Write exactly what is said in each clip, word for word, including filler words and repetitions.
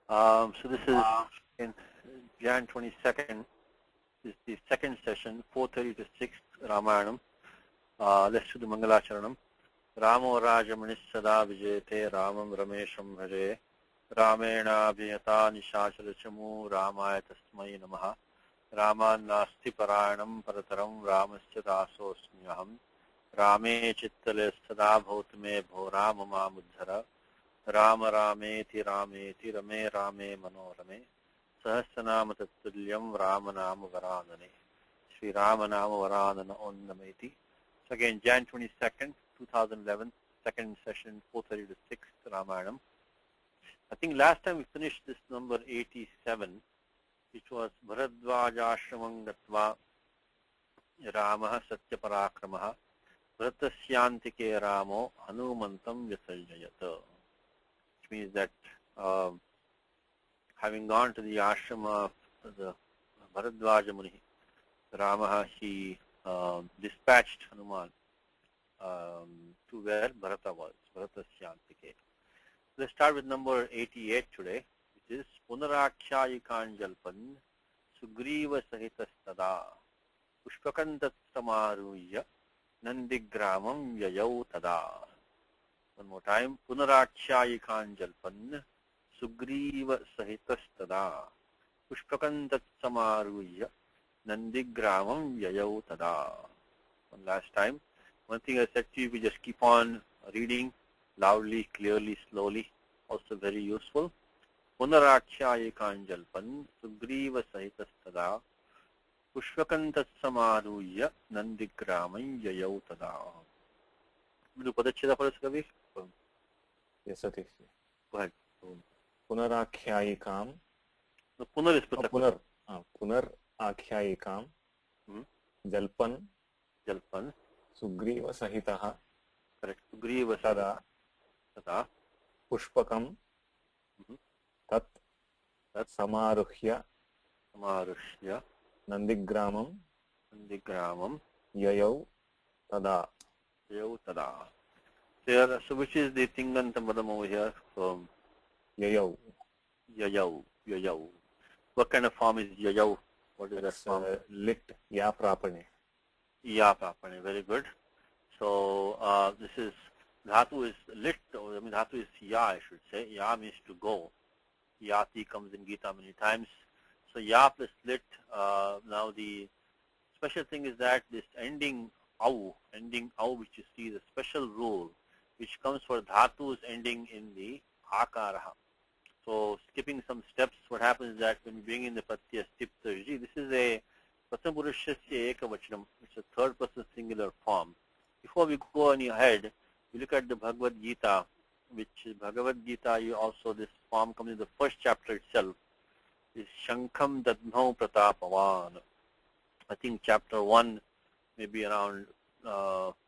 Um, so this is in January twenty-second. This is the second session, four thirty to six, Ramayanam. Uh, let's do the Mangalacharanam. Ramo Rajamanis Sada Vijayate Ramam Ramesham Bhaje Ramena Abhiyata Nishachalachamu Ramaya Tasmai Namaha Raman Nasti Parayanam Parataram Ramasya Dasosmyaham Rame Chittale Sada Bhautame Bho Ramama Mudhara Rama Rameti Rameti Rame Rame Manorame Sahasranama Tattulyam Ramanama Varanane Sri Ramanama Varanana Onnameti. So again, January twenty-second, two thousand eleven, second session, four thirty to six, Ramayanam. I think last time we finished this number eighty-seven, which was Bharadvaja Ashramam Gatva Ramaha Satyaparākramaha Vratashyantike Ramo Hanumantam Vyasarjayata. Which means that uh, having gone to the ashrama of the Bharadvaja Muni, Ramaha, he uh, dispatched Hanuman um, to where Bharata was, Vratashyantike. Let's start with number eighty-eight today, which is Punarakshayikan Jalpan Sugriva Sahitastada Pushpakantat Samaruya Nandigramam Yayau Tada. One more time. Punarakshayikan Jalpan Sugriva Sahitastada Pushpakantat Samaruya Nandigramam Yayau Tada. One last time. One thing I said to you, we just keep on reading loudly, clearly, slowly. Also very useful. Punarakshayikan Jalpan Sugriva Sahitastada Pushpakantat Samaruya Nandigramam Yayau Tada. Do Padacheda for us, Kavi? Yes, Satish. Go ahead. Punarakhyaikam. No, Punar is uh, Punar. Uh, Punar Akhyayikam. Hmm. Jalpan. Jalpan. Sugriva Sahitaha. Correct. Sugriva Tada. Tada. Pushpakam. Mm-hmm. Tat. Tat. Samaruhya. Samaruhya. Nandigramam. Nandigramam. Yayau. Tada. Yayau Tada. So, here, so which is the Tingantam Padam over here? So, Yayau. Yayau. Yayau. What kind of form is Yayau? What is That's, that form? Uh, lit. Ya Prapane. Ya Prapane. Very good. So, uh, this is, Dhatu is lit, or I mean, Dhatu is Ya, I should say. Ya means to go. Yati comes in Gita many times. So, Ya plus lit. Uh, now, the special thing is that this ending Au, ending Au, which you see, the special rule, which comes for Dhatus ending in the Akaraha. So, skipping some steps, what happens is that when we bring in the Pratyaya Stiptarji, this is a Prathamapurushasya Ekavachanam, which is a third person singular form. Before we go any ahead, we look at the Bhagavad Gita, which is Bhagavad Gita, you also, this form comes in the first chapter itself, is Shankam Dadmau Pratapavan. I think chapter one, maybe around, uh, uh,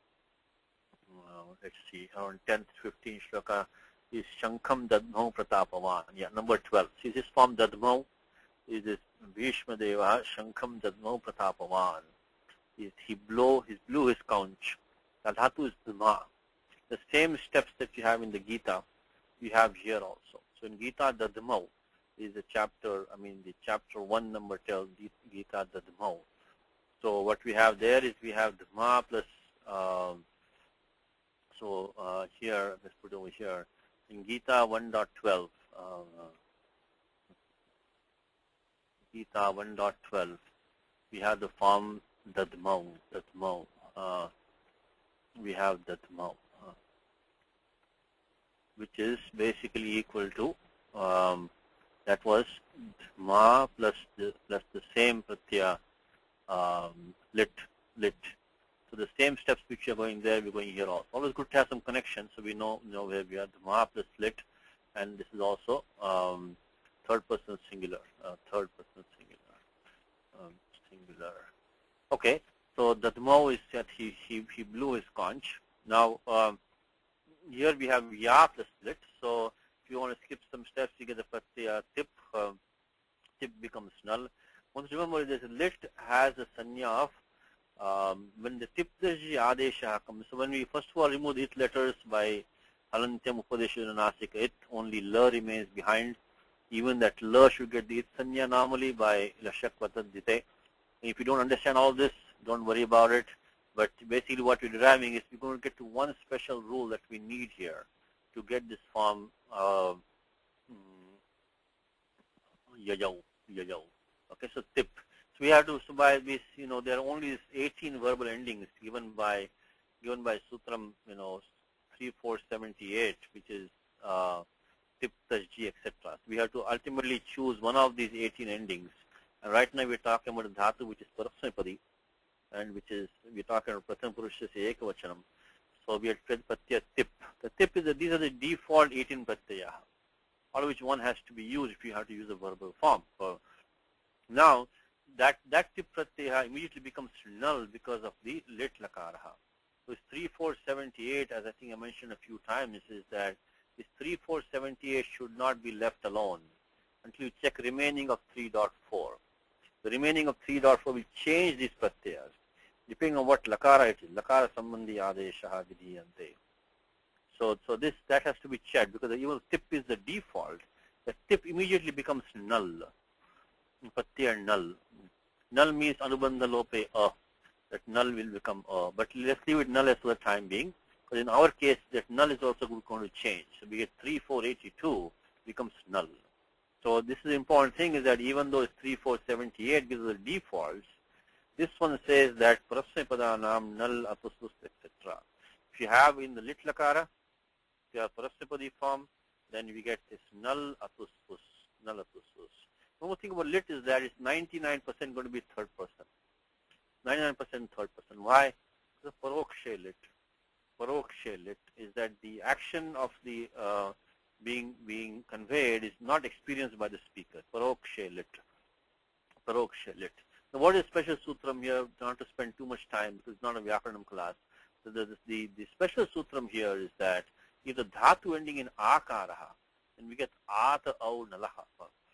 let's see, around tenth, fifteenth shloka, is Shankam Dadmau Pratapavan. Yeah, number twelve. See this form Dadmau is this Bhishma Deva Shankam Dadmau Pratapavan. Is he blow, he blew his conch. That dhatu is Dhamma. The same steps that you have in the Gita, you have here also. So in Gita, Dadmau is the chapter, I mean the chapter one number tells Gita Dadmau. So what we have there is we have Dhamma plus, um, so uh, here, let's put over here, in Gita one point twelve, uh, Gita one point twelve, we have the form Dadmau, Dadmau, uh, we have Dadmau, uh, which is basically equal to, um, that was Dhamma plus the, plus the same Pratyaya, um, lit, lit. So the same steps which are going there, we're going here also. Always good to have some connection so we know, you know where we are. Dhamma plus lit, and this is also um, third person singular, uh, third person singular, um, singular. Okay, so the Dhamma is that he, he, he blew his conch. Now, um, here we have Ya plus lit. So if you want to skip some steps, you get the Pratyaya tip, uh, tip becomes null. Once remember, this lit has a sanya of um, when the tiptaji adesha comes. So when we first of all remove the it letters by halantyam upadesha nasika, it only la remains behind. Even that la should get the Sanya normally by Lashak Vatadite. If you don't understand all this, don't worry about it. But basically what we're deriving is we're going to get to one special rule that we need here to get this form uh, Yayau, Yayau. Okay, so tip. So we have to, so by this, you know, there are only eighteen verbal endings given by, given by Sutram, you know, three four seventy-eight, which is uh, tip, tajji, et cetera. So we have to ultimately choose one of these eighteen endings. And right now we're talking about a dhatu, which is parasmipadi, and which is, we're talking about pratham purusha se ekavachanam. So we have pratyaya tip. The tip is that these are the default eighteen pratyaya, all of which one has to be used if you have to use a verbal form. So now, that that tip pratyaya immediately becomes null because of the lit lakaraha. So it's three four seventy-eight, as I think I mentioned a few times, is that this three four seventy-eight should not be left alone until you check remaining of three point four. The remaining of three point four will change these pratyayas depending on what lakara it is. Lakara sambandhi adeshaha vidhiyante. So, so this, that has to be checked because even tip is the default. The tip immediately becomes null. Pratyaya null. Null means anubandha lope a. That null will become a. But let's leave it null as for the time being. Because in our case, that null is also going to change. So we get three four eighty-two becomes null. So this is the important thing is that even though it's three four seventy-eight gives us the defaults, this one says that parasmapadanam null apustus et cetera. If you have in the lit lakara, if you have parasmapadi form, then we get this null apustus, null apustus. One more thing about lit is that it's ninety-nine percent going to be third person. ninety-nine percent third person. Why? Because parokshe lit. Parokshe lit is that the action of the uh, being being conveyed is not experienced by the speaker. Parokshe lit. Parokshe lit. Now what is special sutram here? Not to spend too much time because it's not a Vyakaranam class. So the, the, the special sutram here is that if the dhatu ending in akaraha, then we get ata au nalaha.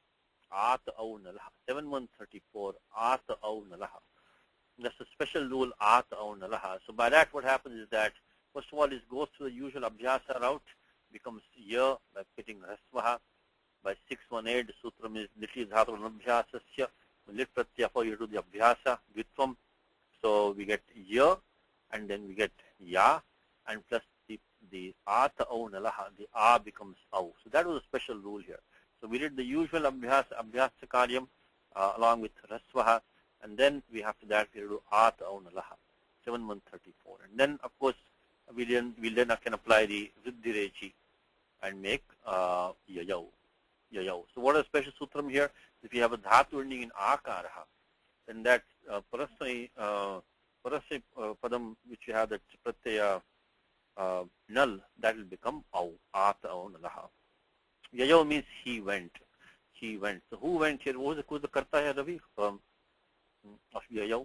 Ata au nalaha. seven one three four, ata au nalaha. That's a special rule, ata au nalaha. So by that what happens is that, first of all, it goes through the usual abhyasa route, becomes ya by getting rasvaha. By six one eight, the sutram is literally dhatu anabhyasasya. Lit pratyaya for you to do the abhyasa, vitvam. So we get ya, and then we get ya, and plus the, the ata au nalaha, the a becomes au. So that was a special rule here. So we did the usual abhyasa, abhyasa karyam uh, along with rasvaha, and then we have to that we do ata au nalaha, seven one three four. And then, of course, we then, we then can apply the vriddhi rechi and make uh, yayau. Yayau. So what is special sutram here? If you have a dhatu ending in akaraha, then that uh, parasmai uh, parasmai uh, padam, which you have that pratyaya uh, null, that will become au, ata au nalaha. Yayau means he went. He went. So who went here? Who is the, who is the karta here, Ravi? Um, of Yayau.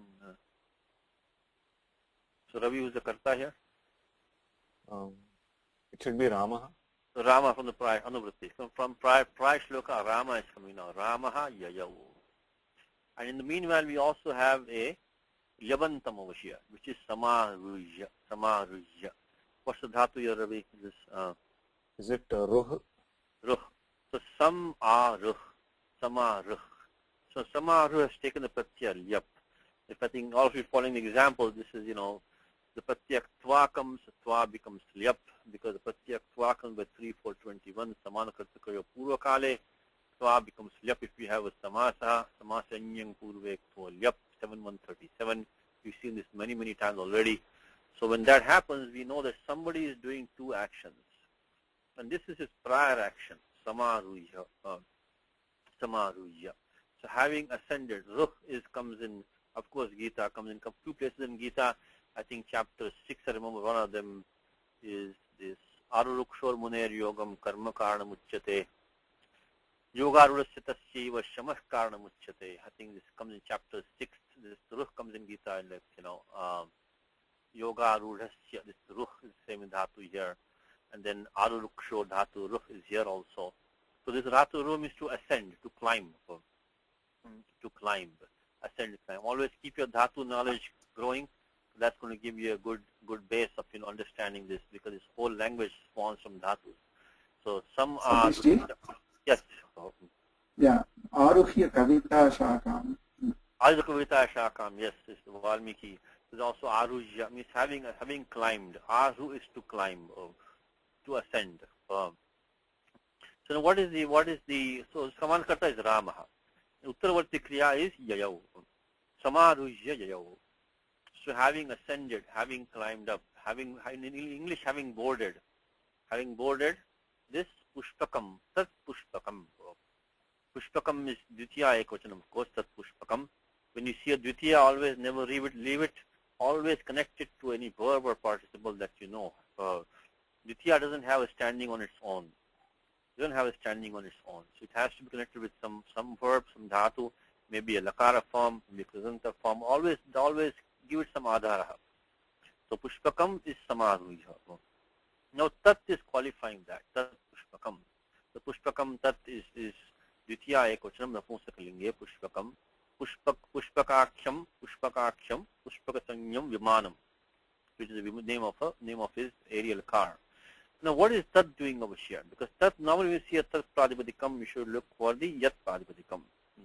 So Ravi, who is the karta here? Um, it should be Rama. So Rama from the prior anuvritti. So from prior prior shloka, Rama is coming now. Ramaha Yayau. And in the meanwhile, we also have a Yabantamavashya, which is Samarujya. Samarujya. What's the dhatu here, Ravi? This, uh, is it uh, Ruh? Ruh. So Sam-a-ruh. Sama-ruh. So Sama-ruh has taken the pratyaya Lyap. If I think all of you following the example, this is, you know, the pratyaya Tva comes, Tva becomes Lyap, because the pratyaya Tva comes by three four twenty-one, Samana Kartakayo Purva Kale, Tva becomes Lyap if we have a Samasa, Samasa Nyang Purve Kto Lyap, seven one three seven. We've seen this many, many times already. So when that happens, we know that somebody is doing two actions. And this is his prior action, Samaruja. Uh, Samaruja. So having ascended, Ruh is comes in, of course, Gita comes in two places in Gita. I think chapter six, I remember one of them is this Arurukshor Muner Yogam Karma Karna Muchyate. Yoga Rurasyatasya Shamah Karna Muchyate. I think this comes in chapter six. This Ruh comes in Gita, and like, you know, um, Yoga Rurasya, this Ruh is the same in Dhatu here. And then Arurukshor Dhatu Ruh is here also. So this Dhatu Ruh means to ascend, to climb, to climb, ascend, climb. Always keep your Dhatu knowledge growing. That's going to give you a good good base of, you know, understanding this, because this whole language spawns from dhatus. So some are yes. Yeah, Aruhya Kavita Shakam. Aruhya Kavita Shakam, yes, it's the Valmiki. There's also Aruhya, means having having climbed. Aru is to climb, uh, to ascend. Uh, so now what is the what is the so Samankarta is Rama. Uttaravarti Kriya is Yayav. Samarujya Yayav. So having ascended, having climbed up, having in English having boarded, having boarded this Pushpakam, Tat Pushpakam. Pushpakam is Dvitiya Ekvachanam, of course, Tat Pushpakam. When you see a Dvitiya, always never leave it, leave it, always connect it to any verb or participle that you know. Uh, Dvitiya doesn't have a standing on its own. It doesn't have a standing on its own. So it has to be connected with some some verb, some dhatu, maybe a lakara form, maybe a krasanta form. Always, always give it some adhara. So Pushpakam is Samaruja. Now Tat is qualifying that. Tat Pushpakam. The Pushpakam Tat is is Dvitiya Ekvachanam Napumsakalinge Pushpakam. Pushpak Pushpakaksham Pushpakaksham Pushpakasanyam Vimanam, which is the name of a name of his aerial car. Now what is Tat doing over here? Because Tat, normally when you see a Tat Pradipadikam, you should look for the Yat Pradipadikam.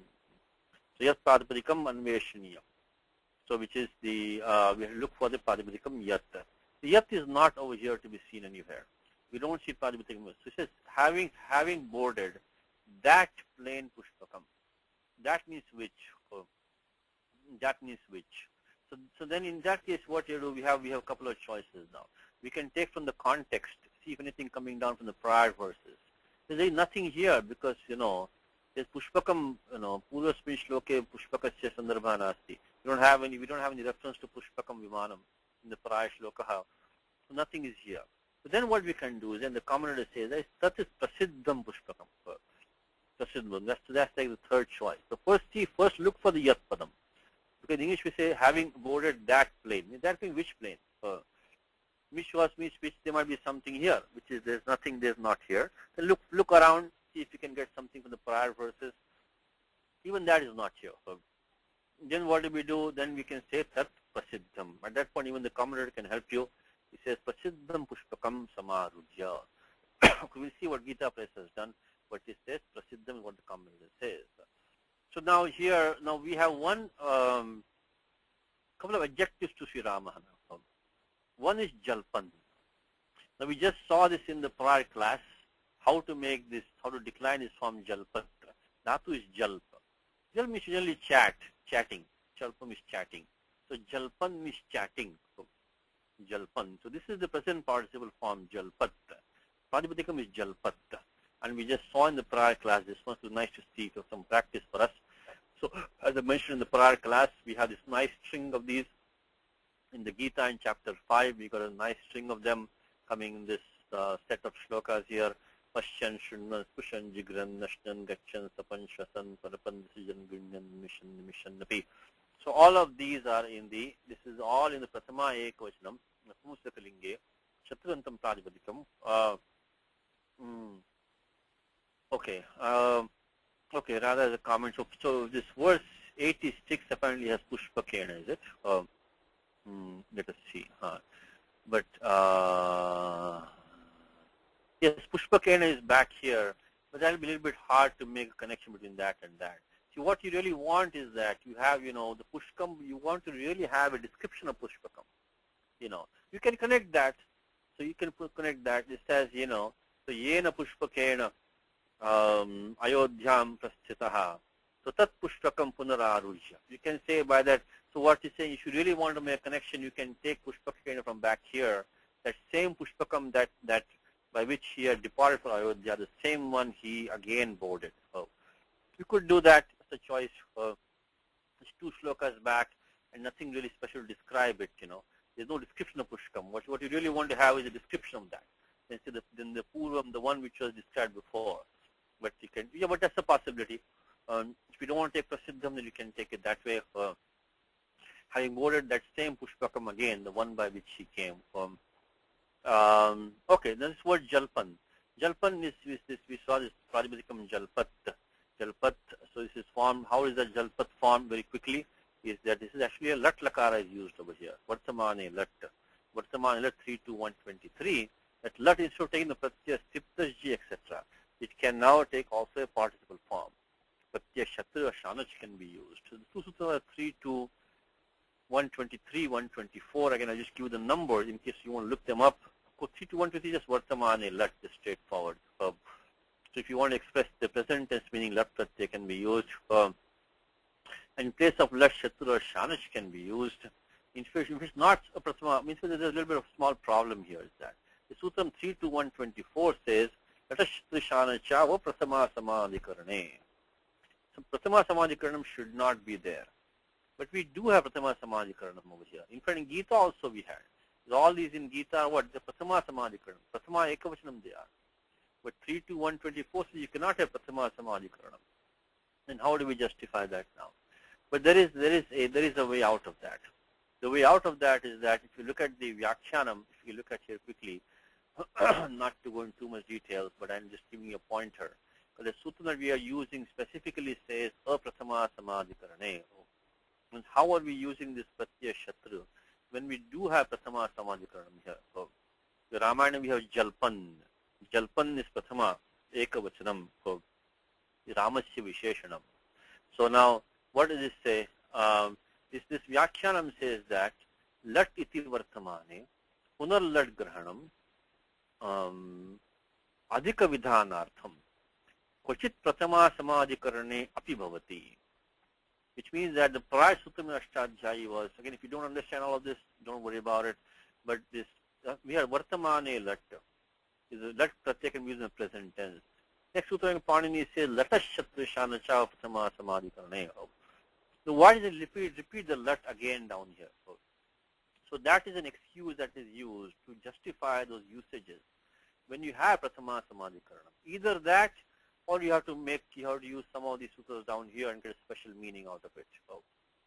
So Yat Pradipadikam Anveshaniya. So which is the, uh, we look for the Pradipadikam Yat. The Yat is not over here to be seen anywhere. We don't see Pradipadikam. So it says having, having boarded that plain Pushpakam. That means which? Oh, that means which? So, so then in that case, what you do, we have, we have a couple of choices now. We can take from the context, see if anything coming down from the prior verses. There is nothing here because, you know, there's Pushpakam, you know, Purvasmin Shloke Pushpakasya Sandarbhana Asti. We don't have any, we don't have any reference to Pushpakam Vimanam in the prior shloka. So nothing is here. So then what we can do is, then the commentator says, that is Prasiddham Pushpakam. Prasiddham, that's, that's like the third choice. So first see, first look for the Yat Padam. Because in English we say, having boarded that plane. That means which plane? Uh, which was means which there might be something here, which is there's nothing, there's not here. Then look look around, see if you can get something from the prior verses. Even that is not here. So then what do we do? Then we can say Tat Prasiddham. At that point, even the commentator can help you. He says Prasiddham Pushpakam Samarujya. We'll see what Gita Press has done. What he says, Prasiddham is what the commentator says. So now here, now we have one um, couple of adjectives to Sri Rama. One is Jalpan. Now we just saw this in the prior class, how to make this, how to decline this form Jalpan. Dhatu is Jalpa. Jal means generally chat, chatting. Jalpam is chatting. So Jalpan means chatting. So, Jalpan. So this is the present participle form Jalpat. Pradipadikam is Jalpat. And we just saw in the prior class, this must be nice to see for some practice for us. So as I mentioned in the prior class, we have this nice string of these. In the Gita in chapter five, we got a nice string of them coming in this uh, set of shlokas here. Pashyan, Shunnan, Pushan, Jigran, Nashnan, Gachan, Sapan, Shasan, Parapan, Decision, Gunyan, Mission, Mission, Napi. So all of these are in the, this is all in the Pratama Ekvachanam, Napumsakalinge, Shatruvantam Pradipadikam. Uh, mm, okay, uh, okay, rather as a comment. So, so this verse eighty-six apparently has Pushpakena, is it? Uh, mm, let us see. Uh, but, uh, yes, Pushpakena is back here, but that will be a little bit hard to make a connection between that and that. See, what you really want is that you have, you know, the Pushkam, you want to really have a description of Pushpakam. You know, you can connect that. So you can connect that. It says, you know, so Yena Pushpakena um, Ayodhyam Prasthitaha. So Tat Pushpakam Punararujya. You can say by that, so what you're saying, if you really want to make a connection, you can take Pushpakena from back here. That same Pushpakam that, that by which he had departed for Ayodhya, the same one he again boarded. So you could do that as a choice. Uh, it's two shlokas back and nothing really special to describe it, you know. There's no description of Pushkam. What, what you really want to have is a description of that. Then, the, then the Purvam, the one which was described before. But you can, yeah, but that's a possibility. Um, if you don't want to take Prasiddham, then you can take it that way. Uh, having boarded that same Pushpakam again, the one by which he came from. Um, okay, then this word Jalpan. Jalpan is, is this, we saw this Pradipadikam Jalpat. Jalpat, so this is formed, how is that Jalpat formed very quickly? Is that this is actually a Lat Lakara is used over here. Vartamane Lat. Vartamane Lat three two one twenty-three. That Lat, instead of taking the Pratyaya, Stiptasji, et cetera, it can now take also a participle form. Shanach can be used. So the two sutras are three to one twenty-three, one twenty-four. Again, I just give you the numbers in case you want to look them up. three to one twenty-three, just Vartamane Lat, just straightforward. Uh, so if you want to express the present tense meaning, Lat Pratyaya can be used. Uh, and in place of Lat, Shatru or Shanach can be used. In fact, if it's not a Prathama, means there's a little bit of small problem here is that the Sutram three to one twenty-four says, Lat Shatru Shanacha va Prathama Samadhikarane. So Prathama Samadhikaranam should not be there. But we do have Prathama Samadhikaranam over here. In fact, in Gita also we had. All these in Gita are what? The Prathama Samadhikaranam. Prathama Ekavachanam they are. But three to one twenty-four says you cannot have Prathama Samadhikaranam. Then how do we justify that now? But there is there is a there is a way out of that. The way out of that is that if you look at the Vyakhyanam, if you look at here quickly, not to go into too much details, but I'm just giving you a pointer. Because the sutra that we are using specifically says Aprathama Samadhikarane. And how are we using this Pratyaya Shatru? When we do have Prathama Samadhikaranam here. So, the Ramayana we have Jalpan. Jalpan is Prathama Ekavachanam. So, Ramasya Visheshanam. So now, what does this say? Um, this, this Vyakhyanam says that Lat iti Vartamane Punar Lat Grahanam um, Adhika Vidhanartham Kochit Prathama Samadhikarane Api Bhavati. Which means that the prior Suttam Ashtadhyayi was, again, if you don't understand all of this, don't worry about it. But this, uh, we have Vartamane Lat. Is a Lat Pratyaya can be used in the present tense. Next Sutta in Panini says, Latash Shatru Shanacha Prathama Samadhikarane. So why does it repeat, repeat the Lat again down here? So, so that is an excuse that is used to justify those usages when you have Prathama Samadhikaranam. Either that, or you have to make, you have to use some of these sutras down here and get a special meaning out of it. So,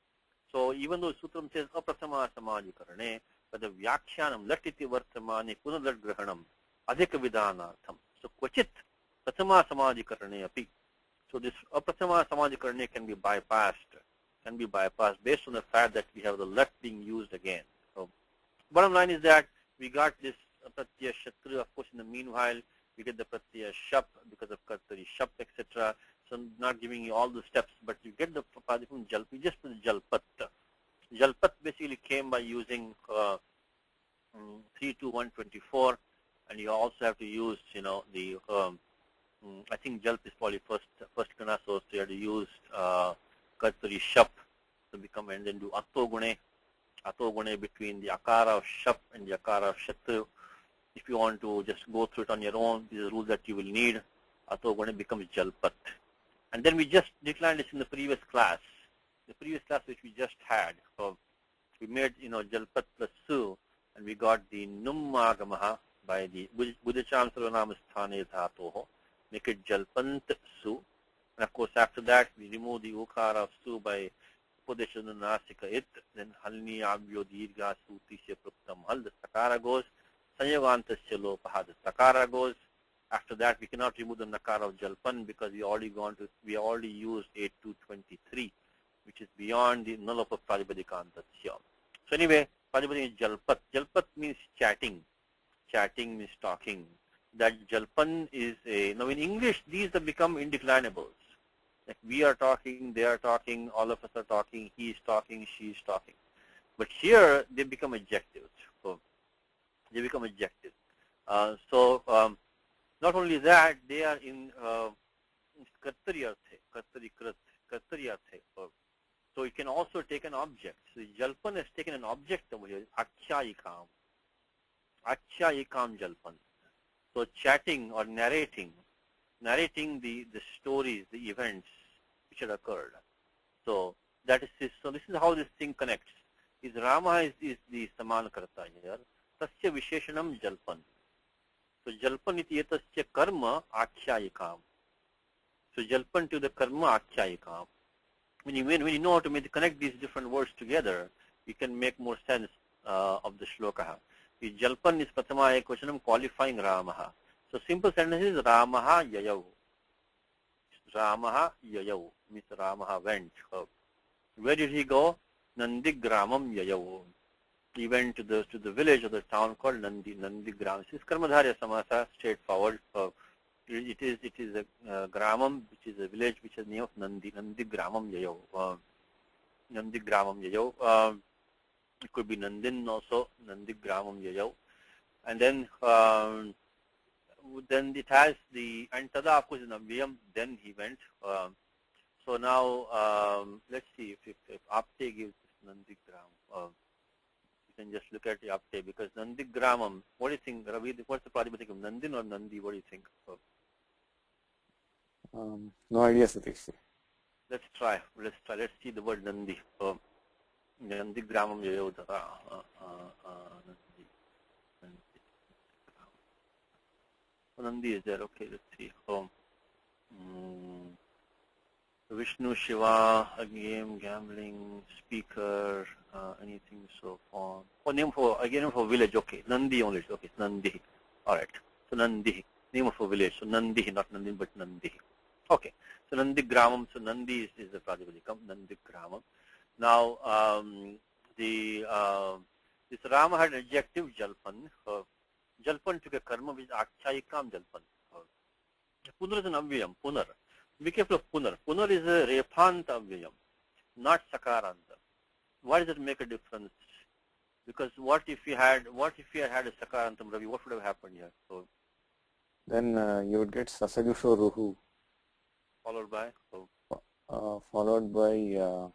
so even though Sutram says Aprathama Samadhikarane, but the Vyakhyanam, Latiti Vartamane, Punalat Grahanam, Adhika Vidhanartham. So, Kvachit Prathama Samadhikarane api. So, this Aprathama Samadhikarane can be bypassed, can be bypassed based on the fact that we have the Lat being used again. So, bottom line is that we got this Pratyaya Shatru, of course, in the meanwhile, we get the Pratyaya Shap because of Kartari Shap, et cetera. So I'm not giving you all the steps, but you get the Padipum Jalpi, just the Jalpat. Jalpat basically came by using uh, um, three to one twenty-four, and you also have to use, you know, the, um, um, I think Jalp is probably first, first kana, so you have to use uh, Kartari Shap to become, and then do Atogune, Atogune between the Akara of Shap and the Akara of Shatru. If you want to just go through it on your own, these are rules that you will need. Atogune becomes Jalpat. And then we just declined this in the previous class, the previous class which we just had. So we made, you know, Jalpat plus Su, and we got the Nummagamaha by the Buddhacham Sarvanamastane Dhatoho, make it Jalpant Su. And of course, after that, we remove the Ukara of Su by Upodeshana Nasika It, then Halni Abhyo Dirga Suti Se Pruktam Hal, the Sakara goes. Sanyogantasya Lopaha, the Sakara goes. After that, we cannot remove the Nakara of Jalpan because we already gone to, we already used eight two twenty-three, which is beyond the Nalopa Prajapadikantasya. So anyway, Prajapadi is Jalpat. Jalpat means chatting. Chatting means talking. That Jalpan is a, now in English, these have become indeclinables. Like we are talking, they are talking, all of us are talking, he is talking, she is talking. But here, they become adjectives. So, they become adjectives. Uh, so, um, not only that, they are in Kartari Arthe, Kartari Krat, Kartari Arthe. So, it can also take an object. So, Jalpan has taken an object over here, Akhyayikam. Akhyayikam Jalpan. So, chatting or narrating, narrating the, the stories, the events which had occurred. So, that is this. So, this is how this thing connects. Is Rama is, is the Samankarta here. Tasya Visheshanam Jalpan. So Jalpan iti etasya karma akhyayikam. So Jalpan to the karma akhyayikam. When you, when you know how to make, connect these different words together, you can make more sense uh, of the shloka. The Jalpan is Prathama Ekvachanam qualifying Ramaha. So simple sentence is Ramaha Yayav. Ramaha Yayav means Ramaha went. Where did he go? Nandigramam Yayav. He went to the to the village or the town called Nandi Nandigram. This is Karmadharya Samasa, straightforward. Uh, it is it is a uh, Gramam, which is a village which has the name of Nandi, Nandi Gramam Yayo. Uh, Nandi Gramam Yayo. Um, it could be Nandin also, Nandi Gramam Yayo. And then um, then it has the, and Tada of course in Aviyam, then he went. Um, so now um, let's see if, if, if Apte gives Nandi Gram. Uh, you can just look at the Apte, because Nandi Gramam, what do you think, Ravi? What's the Pratipadik of Nandin or Nandi? What do you think? Uh, Um, no idea, Satish. let's try. Let's try. Let's see the word Nandi. Uh, Nandi Gramam Yayodhara. Uh, uh, uh, Nandi. Nandi. Oh, Nandi is there. Okay, let's see. Oh. Mm. Vishnu, Shiva, a game, gambling, speaker, uh, anything so on. Oh, name for, again for village, okay. Nandi only, okay, Nandi. Alright. So Nandi, name of a village. So Nandi, not Nandi, but Nandi. Okay. So Nandi Gramam, so Nandi is, is the Pratipadikam, Nandi Gramam. Now, um, the, uh, this Rama had an adjective, Jalpan. Uh, Jalpan took a karma which is Akshayikam Jalpan. Uh, Punar is an Avyam, Punar. Be careful of Punar. Punar is a Rephanta Avyam, not Sakaranta. Why does it make a difference? Because what if you had, what if you had had a Sakarantam, Ravi, what would have happened here? So, then uh, you would get Sasagusho Ruhu, followed by, so, uh, followed by uh,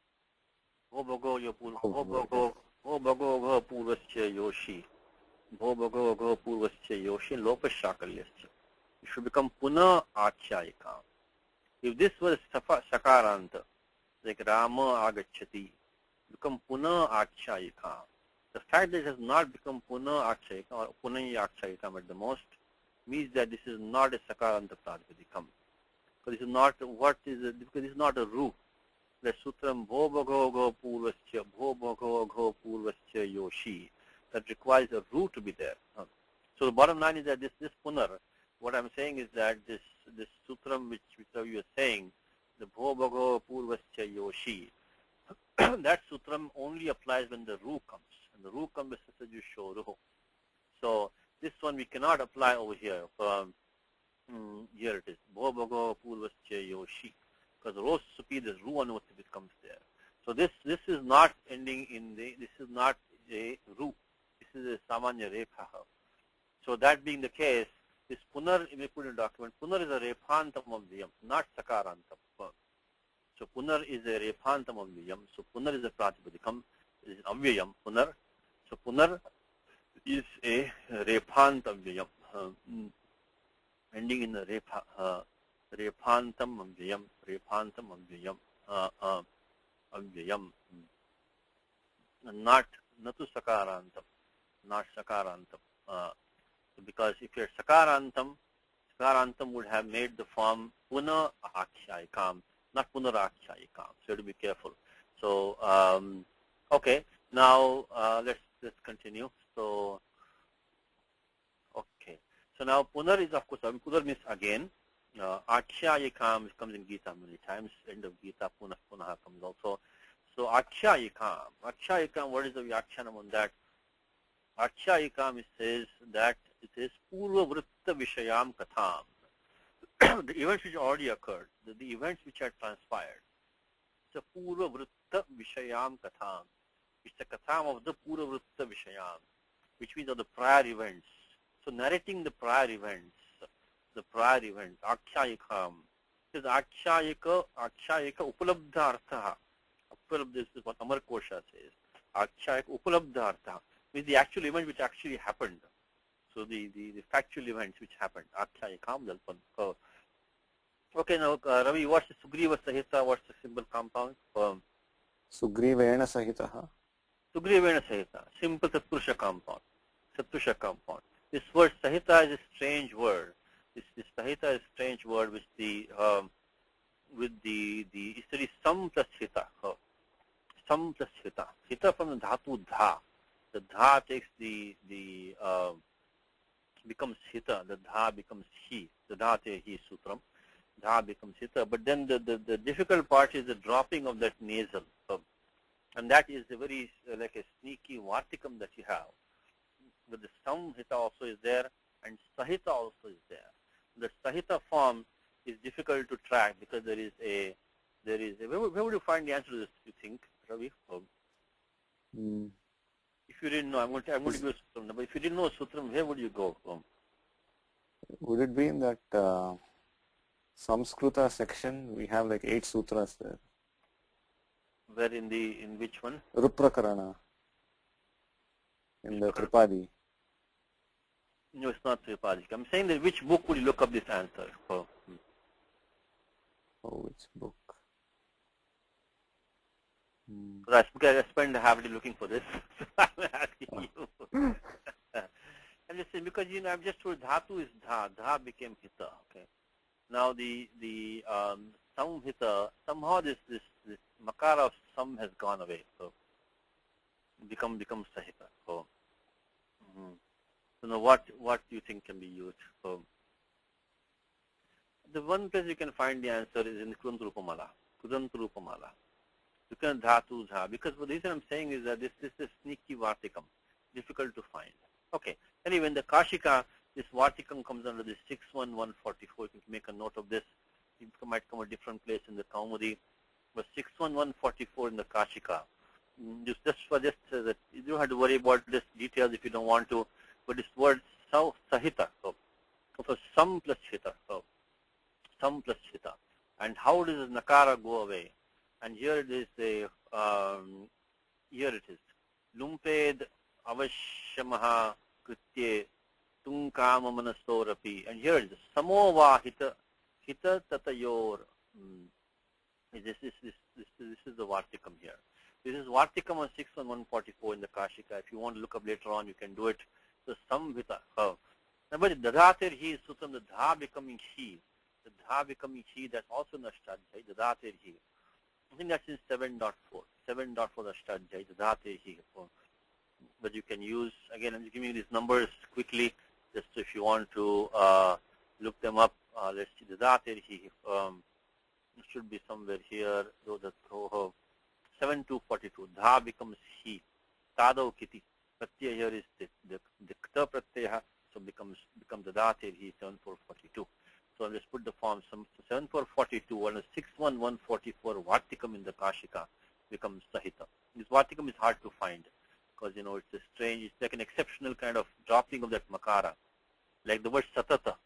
Ho Bhago Yo Pur, Ho Bhago, Ho Bhago Gho Purvasya Yoshi, Ho Bhago Gho Purvasya Yoshi, Lopas Shakalyasya. It should become Puna Achyayikam. If this was Sakaranta, like Rama Agachati, become Puna Achyayikam. The fact that it has not become Puna Achyayikam or Punaya Achyayikam at the most means that this is not a Sakaranta Pratipadikam. Because this is not what is it, because this is not a Ru. The Sutram Bho Bhago Gho Purvasya, Bho Bhago Gho Purvasya Yoshi. That requires a Ru to be there. So the bottom line is that this, this Punar, what I'm saying is that this this sutram which, which you are saying, the Bho Bhago Purvasya Yoshi, that sutram only applies when the Ru comes. And the Ru comes with Sasajusho Ruho. So this one we cannot apply over here. Um, mm, here it is. Bho Bhago Purvasya Yoshi. Because Ro Supi, this Ru Anuvati comes there. So this this is not ending in the, this is not a Ru. This is a Samanya Rekha. So that being the case, this Punar, if we put in a document, Punar is a Rephantam of Viyam, not Sakarantam. So Punar is a Rephantam of Viyam. So Punar is a Pratipadikam, is Avyayam, Punar. So Punar is a Rephantam Viyam, uh, ending in a Repha, uh, Rephantam of Viyam, Rephantam of Viyam, uh, uh, Avyayam. Not, Natu Sakarantam, not Sakarantam. Uh, Because if you're Sakarantam, Sakarantam would have made the form Puna Akshayikam, not Punar Akshayikam. So you have to be careful. So, um, okay, now uh, let's, let's continue. So, okay. So now Punar is, of course, I mean, Punar means again. Uh, Akshayikam comes in Gita many times. End of Gita, Punah, Punah comes also. So Akshayikam. Akshayikam, what is the Vyakhyanam on that? Akshayikam says that it is Purva Vritta Vishayam Katham. The events which already occurred, the, the events which had transpired. It's a Purva Vritta Vishayam Katham. It's a Katham of the Purva Vritta Vishayam, which means of the prior events. So narrating the prior events, the prior events, Akshayikam. It is Akshayika, Akshayika Upalabdha Artha. This is what Amar Kosha says. Akshayika Upalabdha Artha means the actual event which actually happened. So the, the, the factual events which happened. Akshayikam Jalpan. So, okay, now uh, Ravi, what's the Sugriva Sahita? What's the simple compound? Um, Sugrivena Sahitaha. Sugrivena Sahita. Simple Satpurusha compound. Satpurusha compound. This word Sahita is a strange word. This, this Sahita is a strange word with the um, with the the it's really Sam plus Hita. Uh, Sam plus Hita. Hita from the Dhatu Dha. The Dha takes the the uh, becomes Hita. The Dha becomes He. The Dha te He Sutram. Dha becomes Hita. But then the, the, the difficult part is the dropping of that nasal. Uh, and that is a very uh, like a sneaky Vartikam that you have. But the Sam Hita also is there and Sahita also is there. The Sahita form is difficult to track because there is a, there is a, where, where would you find the answer to this, you think, Ravi? Oh. Mm. If you didn't know, I'm going to, I'm going to give you a sutram, but if you didn't know sutram, where would you go? Oh. Would it be in that uh, Samskrita section? We have like eight sutras there. Where in the, in which one? Ruprakarana. In the Tripadi. No, it's not Tripadik. I'm saying that which book would you look up this answer? Oh, oh which book? Hmm. Because I spent half a day looking for this, so I'm asking Oh. you. I'm just saying because you know I'm just told dhatu is dha, dha became hita. Okay. Now the the um, samhita, somehow this this this makara of sam has gone away, so become becomes sahita. So, mm-hmm. so now what what do you think can be used? So the one place you can find the answer is in Krudant Rupamala. Krudant Rupamala. You can dhatu dha, because the reason I'm saying is that this this is sneaky vartikam, difficult to find. Okay. Anyway, in the Kashika, this vartikam comes under the six one one forty-four. You can make a note of this. It might come a different place in the Kaumudi, but six one one forty-four in the Kashika. Just just for just uh, that you don't have to worry about this details if you don't want to. But this word so sahita, so for sam plus hita, so sam plus hita, and how does nakara go away? And here it is a um, here it is lumped avashyamaha kritye tunkama manasorapi, and here it is samova hita hita tatayor. Mm. This is this this this is the vartikam here. This is vartikam on six one one forty-four in the Kashika. If you want to look up later on, you can do it. So samhita. Oh. But dadater he is sutram, the dha becoming he, the dha becoming he. That's also in the Ashtadhyayi. Dadater he. I think that's in seven point four. seven point four the Ashtadhyayi. Dadater he. But you can use, again, I'm just giving you these numbers quickly, just if you want to uh, look them up. Uh, let's see, the Dater he, um, it should be somewhere here, though the oh, seven two forty-two, Dha becomes he, Tadav kiti, Pratyaya here is the, the, the Kta Pratyaya, so becomes, becomes the Dater he, seven four forty-two. So let's put the form, some seven four forty-two, and six one one forty-four, Vartikam in the Kashika becomes Sahita. This Vartikam is hard to find, because, you know, it's a strange, it's like an exceptional kind of dropping of that makara. Like the word satata.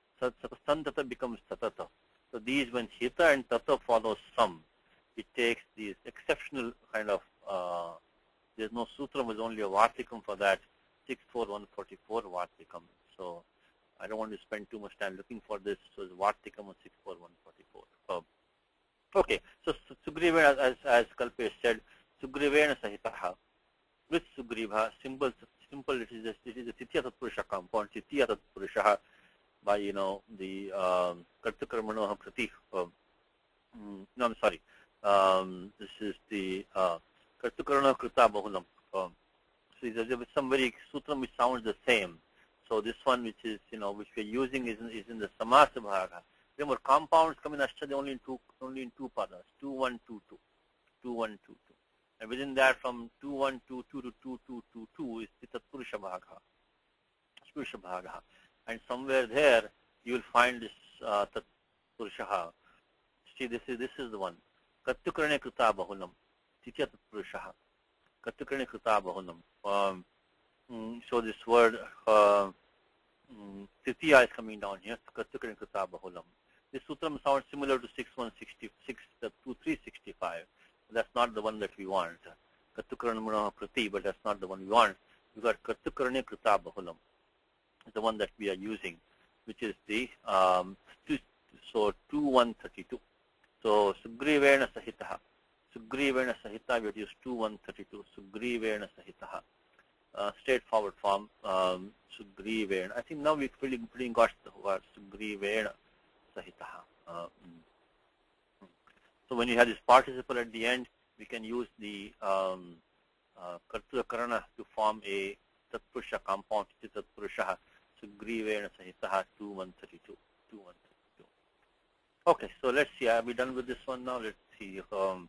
Santata becomes satata. So these, when hita and tata follows sam, it takes these exceptional kind of, uh, there's no sutram, there's only a vartikam for that, six four one forty-four vartikam. So I don't want to spend too much time looking for this, so it's vartikam on six four one forty-four. Um, okay, so Sugriva, as, as Kalpesh said, Sugrivena sahitaha. With Sugriva, simple, simple, it is a, it is a Titya Tatpurusha compound, Titya Tatpurusha, by, you know, the um, Kartakarmanoha Krati. Um, no, I'm sorry. Um, this is the uh, Kartakarmanoha Krita Bahulam. Um, so there's some very sutram which sounds the same. So this one, which is, you know, which we're using is in, is in the Samasa Bhaga. Remember, compounds come in Ashtadhyayi only in two, only in two padas, two one two two, two one two two. And within that, from two one two two to two two two two is the Tatpurusha Bhaga. Tatpurusha Bhaga. And somewhere there, you will find this uh, Tatpurusha. See, this is this is the one. Kattukarane Krita Bahulam. Titya Tatpurusha. Kattukarane Krita Bahulam. Um, mm, so this word, uh, mm, Titiya is coming down here. Kattukarane Krita Bahulam. This sutram sounds similar to six one six six, uh, two three six five. That's not the one that we want. Kattukarana Kriti, but that's not the one we want. We've got Kattukarane Krita Bahulam. It's the one that we are using, which is the, um, two, so two one thirty-two. So Sugrivena Sahitaha. Sugrivena Sahita, we have used two one thirty-two. Sugrivena Sahitaha. Uh, straightforward form, um, Sugrivena. I think now we've pretty, pretty got the word Sugrivena Sahitaha. Uh, So when you have this participle at the end, we can use the um, uh, Kartura Karana to form a Tatpurusha compound, Tatpurusha, Sugrivena Sahitaha two one thirty-two. two one thirty-two. Okay, so let's see. Are we done with this one now? Let's see. Um,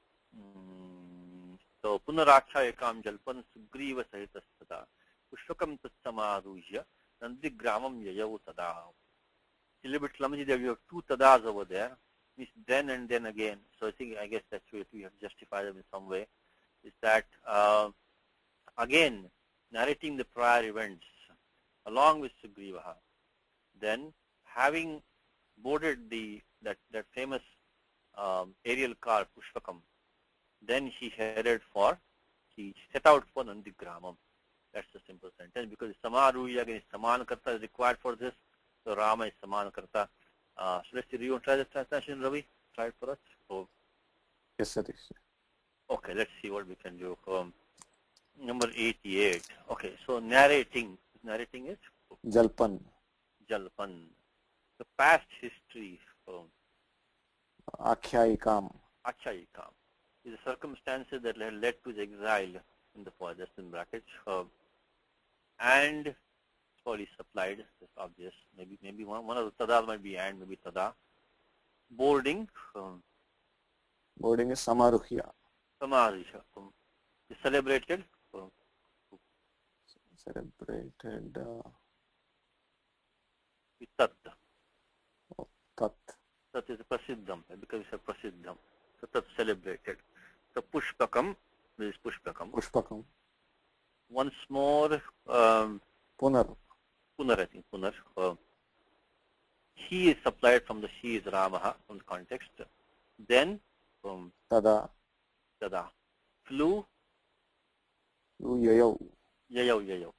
mm, so Punaraksha Ekam Jalpan Sugriva Sahitastada Pushpakam Tatsamarujya Nandri Gramam Yayavu Tada. a little bit clumsy that you have two tadas over there. Means then and then again. So I think, I guess that's what we have to justify them in some way. Is that, uh, again, narrating the prior events along with Sugriva, then having boarded the that, that famous um, aerial car, Pushpakam, then he headed for, he set out for Nandigramam. That's the simple sentence, because Samaruya again, Samankarta is required for this, so Rama is Samankarta. Uh, so let's see, do you want to try the translation, Ravi? Try it for us? So, Yes, Satish. okay, let's see what we can do. Um, number eighty-eight. Okay, so narrating. Narrating is? Jalpan. Jalpan. The past history. Um, Akhyayikam. Achayikam. Is the circumstances that had led to his exile in the forest, just in brackets. Uh, and probably supplied, it's obvious. Maybe maybe one, one of the tada might be and, maybe tada. Boarding. Um, Boarding is Samaruhya. Samarisha. Um, is celebrated. Um, Celebrated. Uh, with tat. oh, tat. Tat is prasiddham, because it's a prasiddham. So tat celebrated. So pushpakam is pushpakam. Pushpakam. Once more, um, Punar. punar, I think, punar. Uh, he is supplied from the he is Ramaha, from the context. Then, um, Tada. tada. Flew, Yayau. yayau, yayau.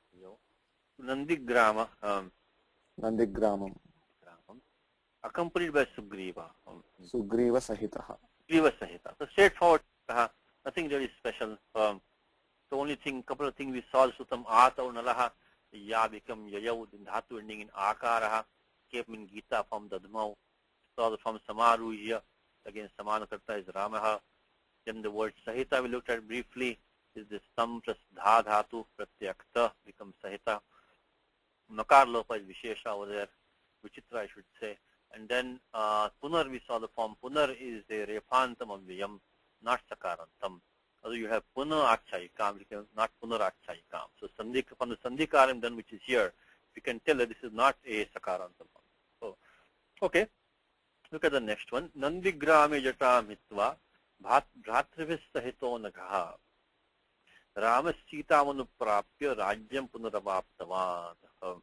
Nandigrama, um, Nandigramam. Gramam, accompanied by Sugriva. Um, Sugriva Sahitaha. Sugriva Sahita. So straightforward, uh, nothing really special. Um, the only thing, couple of things we saw, Sutam Atau Nalaha, Ya become Yayau, the Dhatu ending in Akaraha, came in Gita from Dadmau, saw from Samaru here, again Samanakarta is Ramaha. Then the word Sahita we looked at briefly, is the Sam plus Dha Dhatu, Pratyakta becomes Sahita. Nakar Lopa is Vishesha over there, Vichitra I should say. And then uh, Punar we saw the form. Punar is the Repantam of Vyam, not Sakarantam. Although you have Punar Achayikam, not Punar Achayikam. So Sandhik, from the Sandhikaram then which is here, we can tell that this is not a Sakarantam. So, okay, look at the next one. Nandigrame Jatam Hitva, Bhatravis Sahito Nagaha. Ramas Sita Manuprapya Rajyam Punaravaptavan.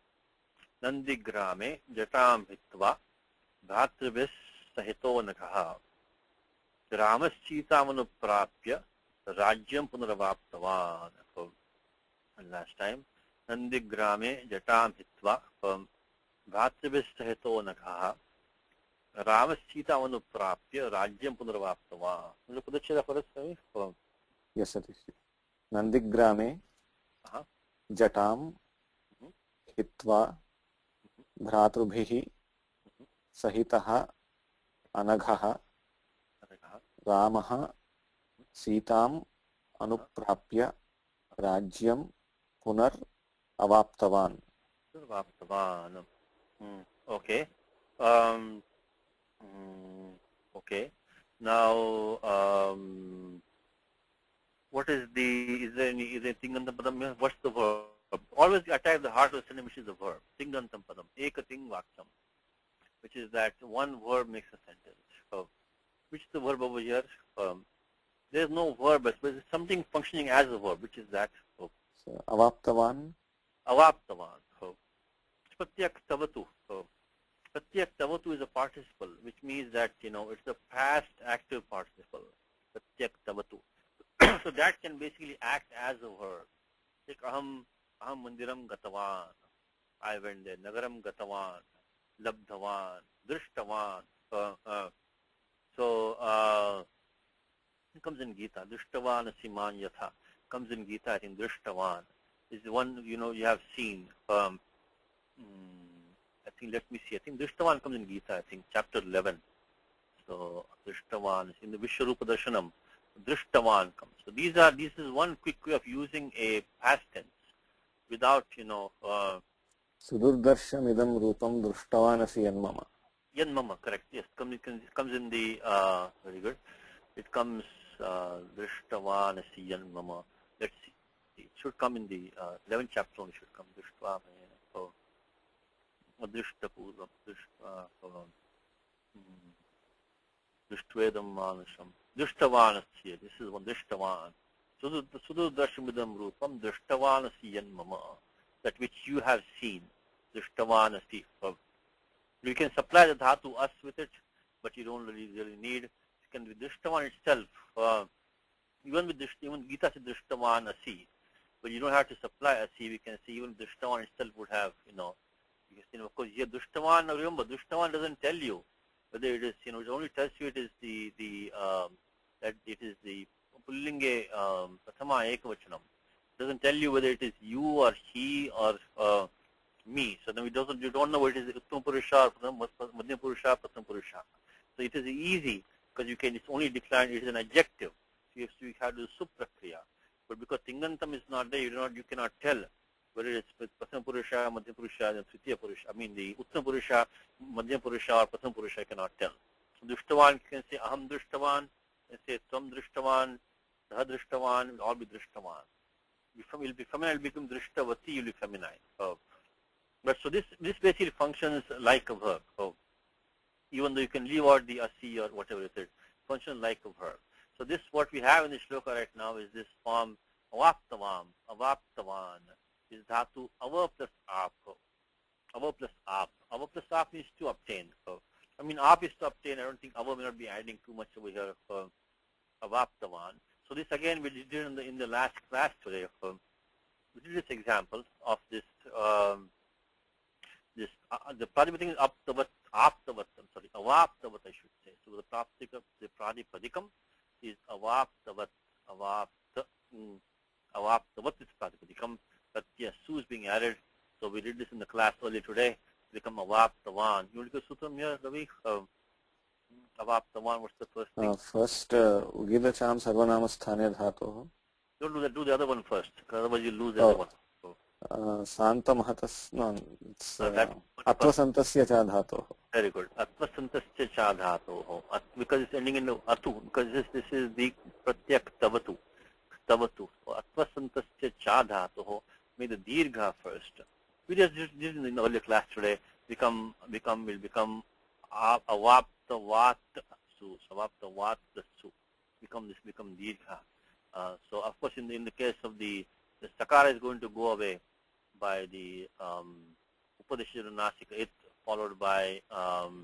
Nandigrame Jatam Hitva, Bhatravis Sahito Nagaha. Ramas Sita Manuprapya Rajyam Punaravaptavan. And last time, Nandigrame Jatam Hitva, Bhatravis Sahito Nagaha. Ramas Sita Manuprapya Rajyam Punaravaptavan. Will you put the chira for us, Ravi? Yes, Satish. Nandigrame Uh-huh. Jatam Hitva Bhratrubhihi Sahitaha Anaghaha Ramaha Sitam Anuprapya Rajyam Punar Avaptavan. Punaravaptavan. Hmm. Okay. Um, mm, okay. Now, um, what is the, is there any, is there Tingantam Padam here? What's the verb? Always attack the heart of the sentence, which is the verb. Tingantam Padam. Ekating Vaktam. Which is that one verb makes a sentence. So, which is the verb over here? Um, there is no verb, but there is something functioning as a verb, which is that. So, So, Avaptavan. Avaptavan. So, Pratyak Tavatu. So, Pratyak Tavatu is a participle, which means that, you know, it's a past active participle. Pratyak Tavatu. So that can basically act as a verb. Like aham, aham mandiram gatavan. I went there. Nagaram gatavan. Labdhavan. Drishtavan. Uh, uh, so uh, it comes in Gita. Drishtavan siman yatha. Comes in Gita, I think Drishtavan is the one, you know, you have seen. Um, I think, let me see. I think Drishtavan comes in Gita, I think, chapter eleven. So Drishtavan is in the Vishwarupa Darshanam. Drishtavan comes. So these are, this is one quick way of using a past tense without, you know, uh, Sudurdarsham idam rupam drushtavanasi yanmama. Yanmama, correct. Yes, comes, it comes in the, uh, very good. It comes, uh, Drishtavanasi Yanmama. Let's see. It should come in the uh, eleventh chapter only should come. Drishtavanasi. So, Adrishtapurvam, Drishtvedam Manasam, Drishtavanasya. This is one Drishtavan. Sudurdarshimidam Rupam, Drishtavanasyan Mama. That which you have seen. Drishtavanasi. You can supply the dhatu us with it, but you don't really, really need. It can be Drishtavan itself. Uh, even with Drishtavan, even Gita said Drishtavan Asi. But you don't have to supply Asi. We can see even Drishtavan itself would have, you know, because, you know, of course, here Drishtavan, remember, Drishtavan doesn't tell you whether it is, you know, it only tells you it is the, the um, that it is the Pullinge um, Prathama Ekavachanam. It doesn't tell you whether it is you or he or uh, me. So then we don't, you don't know what it is Uttam Purusha, Madhyam Purusha, Pratham Purusha. So it is easy because you can, it's only declared, it is an adjective. So you have to, you have to do Suprakriya. But because Tingantam is not there, you do not, you cannot tell whether it's Pratham Purusha, Madhyam Purusha, and Tritiya Purusha. I mean the Uttam Purusha, Madhyam Purusha or Pratham Purusha, I cannot tell. So Drishtavan, you can say Aham Drishtavan, and say Tvam Drishtavan, Dha Drishtavan, will all be Drishtavan. It will be feminine, will become Drishtavati, will be feminine. So, but so this, this basically functions like a verb. So even though you can leave out the Asi or whatever it is, functions like a verb. So this, what we have in the shloka right now is this form Avaptavam, Avaptavan. Is dhatu ava plus ap. Ava plus ap. Ava plus ap means to obtain. So, I mean, ap is to obtain. I don't think ava may not be adding too much over here for avaptavan. So this again we did in the in the last class today. For, we did this example of this um, this uh, the pradipadikam is aptavat aptavat. I'm sorry, avaptavat I should say. So the pradipadikam the pradipadikam is avaptavat avapta mm, avaptavat is pradipadikam. But yes, su is being added. So we did this in the class earlier today. Become avaptavan. You want to go sutram here, Ravi? Uh, avaptavan, what's the first thing? Uh, first, Ugidacham Sarvanama Sthane Dhatu. Don't do that. Do the other one first, because otherwise you lose the other one. So, uh, Santa Mahatas, no, it's uh, uh, Atvasantasya Cha Dhatu. Very good. Atvasantasya Cha Dhatu. At, because it's ending in the atu, because this, this is the pratyak tavatu. Tavatu. So Atvasantasya Cha Dhatu. Make the dirgha first. We just did in the earlier class today. Become, become, will become avaptavat su. Avaptavat su. Become this, become dirgha. Uh, so of course, in the in the case of the the sakara is going to go away by the um, upadeshira nasika it followed by um,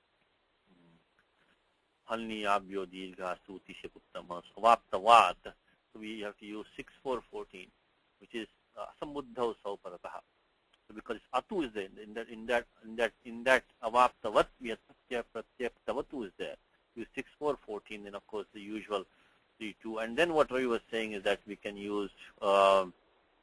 halni abyo dirgha suti seputtama. So avaptavat. So we have to use six four fourteen, which is asambuddha sauparataha. So because atu is there in that in that in that in that avaptavat we have pratyak pratyak tavatu is there. Use six four fourteen, then of course the usual three two. And then what Ravi was saying is that we can use Gutijam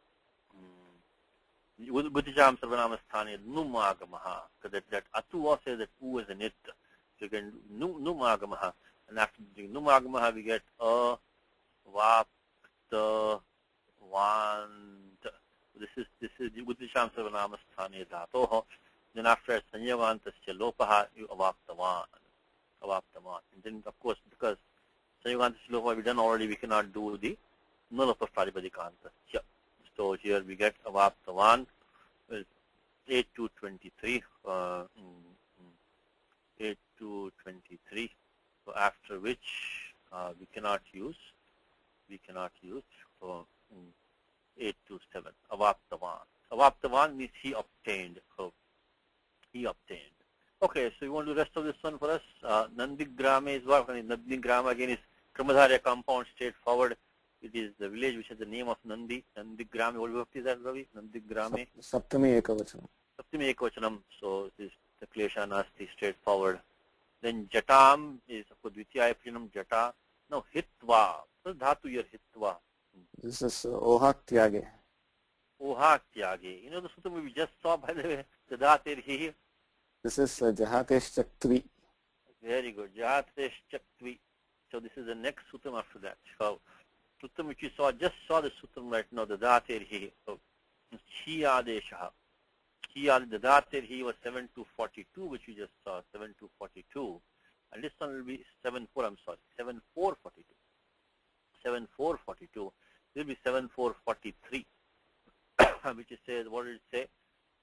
Sarvanama Sthani Numagamaha, because that, that atu also says that u is an it. So you can Numagamaha, and after doing Numagamaha we get a vap the one. This is this is Gutisham Sarvanama Sthani Dhatoho. Then after Sanyavantasya Lopaha, you avaptavan. Avaptavan. And then of course because Sanyavantasya Lopaha we done already, we cannot do the nullapa pradipadikanta. So here we get avaptavan is eight to twenty-three. Uh, eight to twenty-three. So after which uh, we cannot use we cannot use for um, eight to seven. Avaptavan. Avaptavan means he obtained. So he obtained. Okay, so you want to do the rest of this one for us? Uh, Nandigrama is what? Nandigrama again is Kramadharya compound, straightforward. It is the village which has the name of Nandi. Nandigrama. What vibhakti is that, Ravi? Nandigrame. Saptami Ekavachanam. Saptami Ekavachanam. So this is the Klesha Nasti, straightforward. Then Jatam is of course Dvitiya Prinam Jata. Now Hitva. So dhatu here Hitva. This is uh, Ohak Tyage. Ohak Tyage. You know the sutta we just saw, by the way, the Dhatir Hi. This is uh, Jahatesh Chaktvi. Very good. Jahatesh Chaktvi. So this is the next suttam after that. So suttam which you saw, just saw the suttam right now, the Dhatir Hi. So Chi Adeshaha. Chi the Dhatir Hi was seven to forty-two, which we just saw, seven to forty-two. And this one will be seven four, I'm sorry, seven four forty-two. seven four forty-two. It will be seven four forty-three, which it says, what did it say?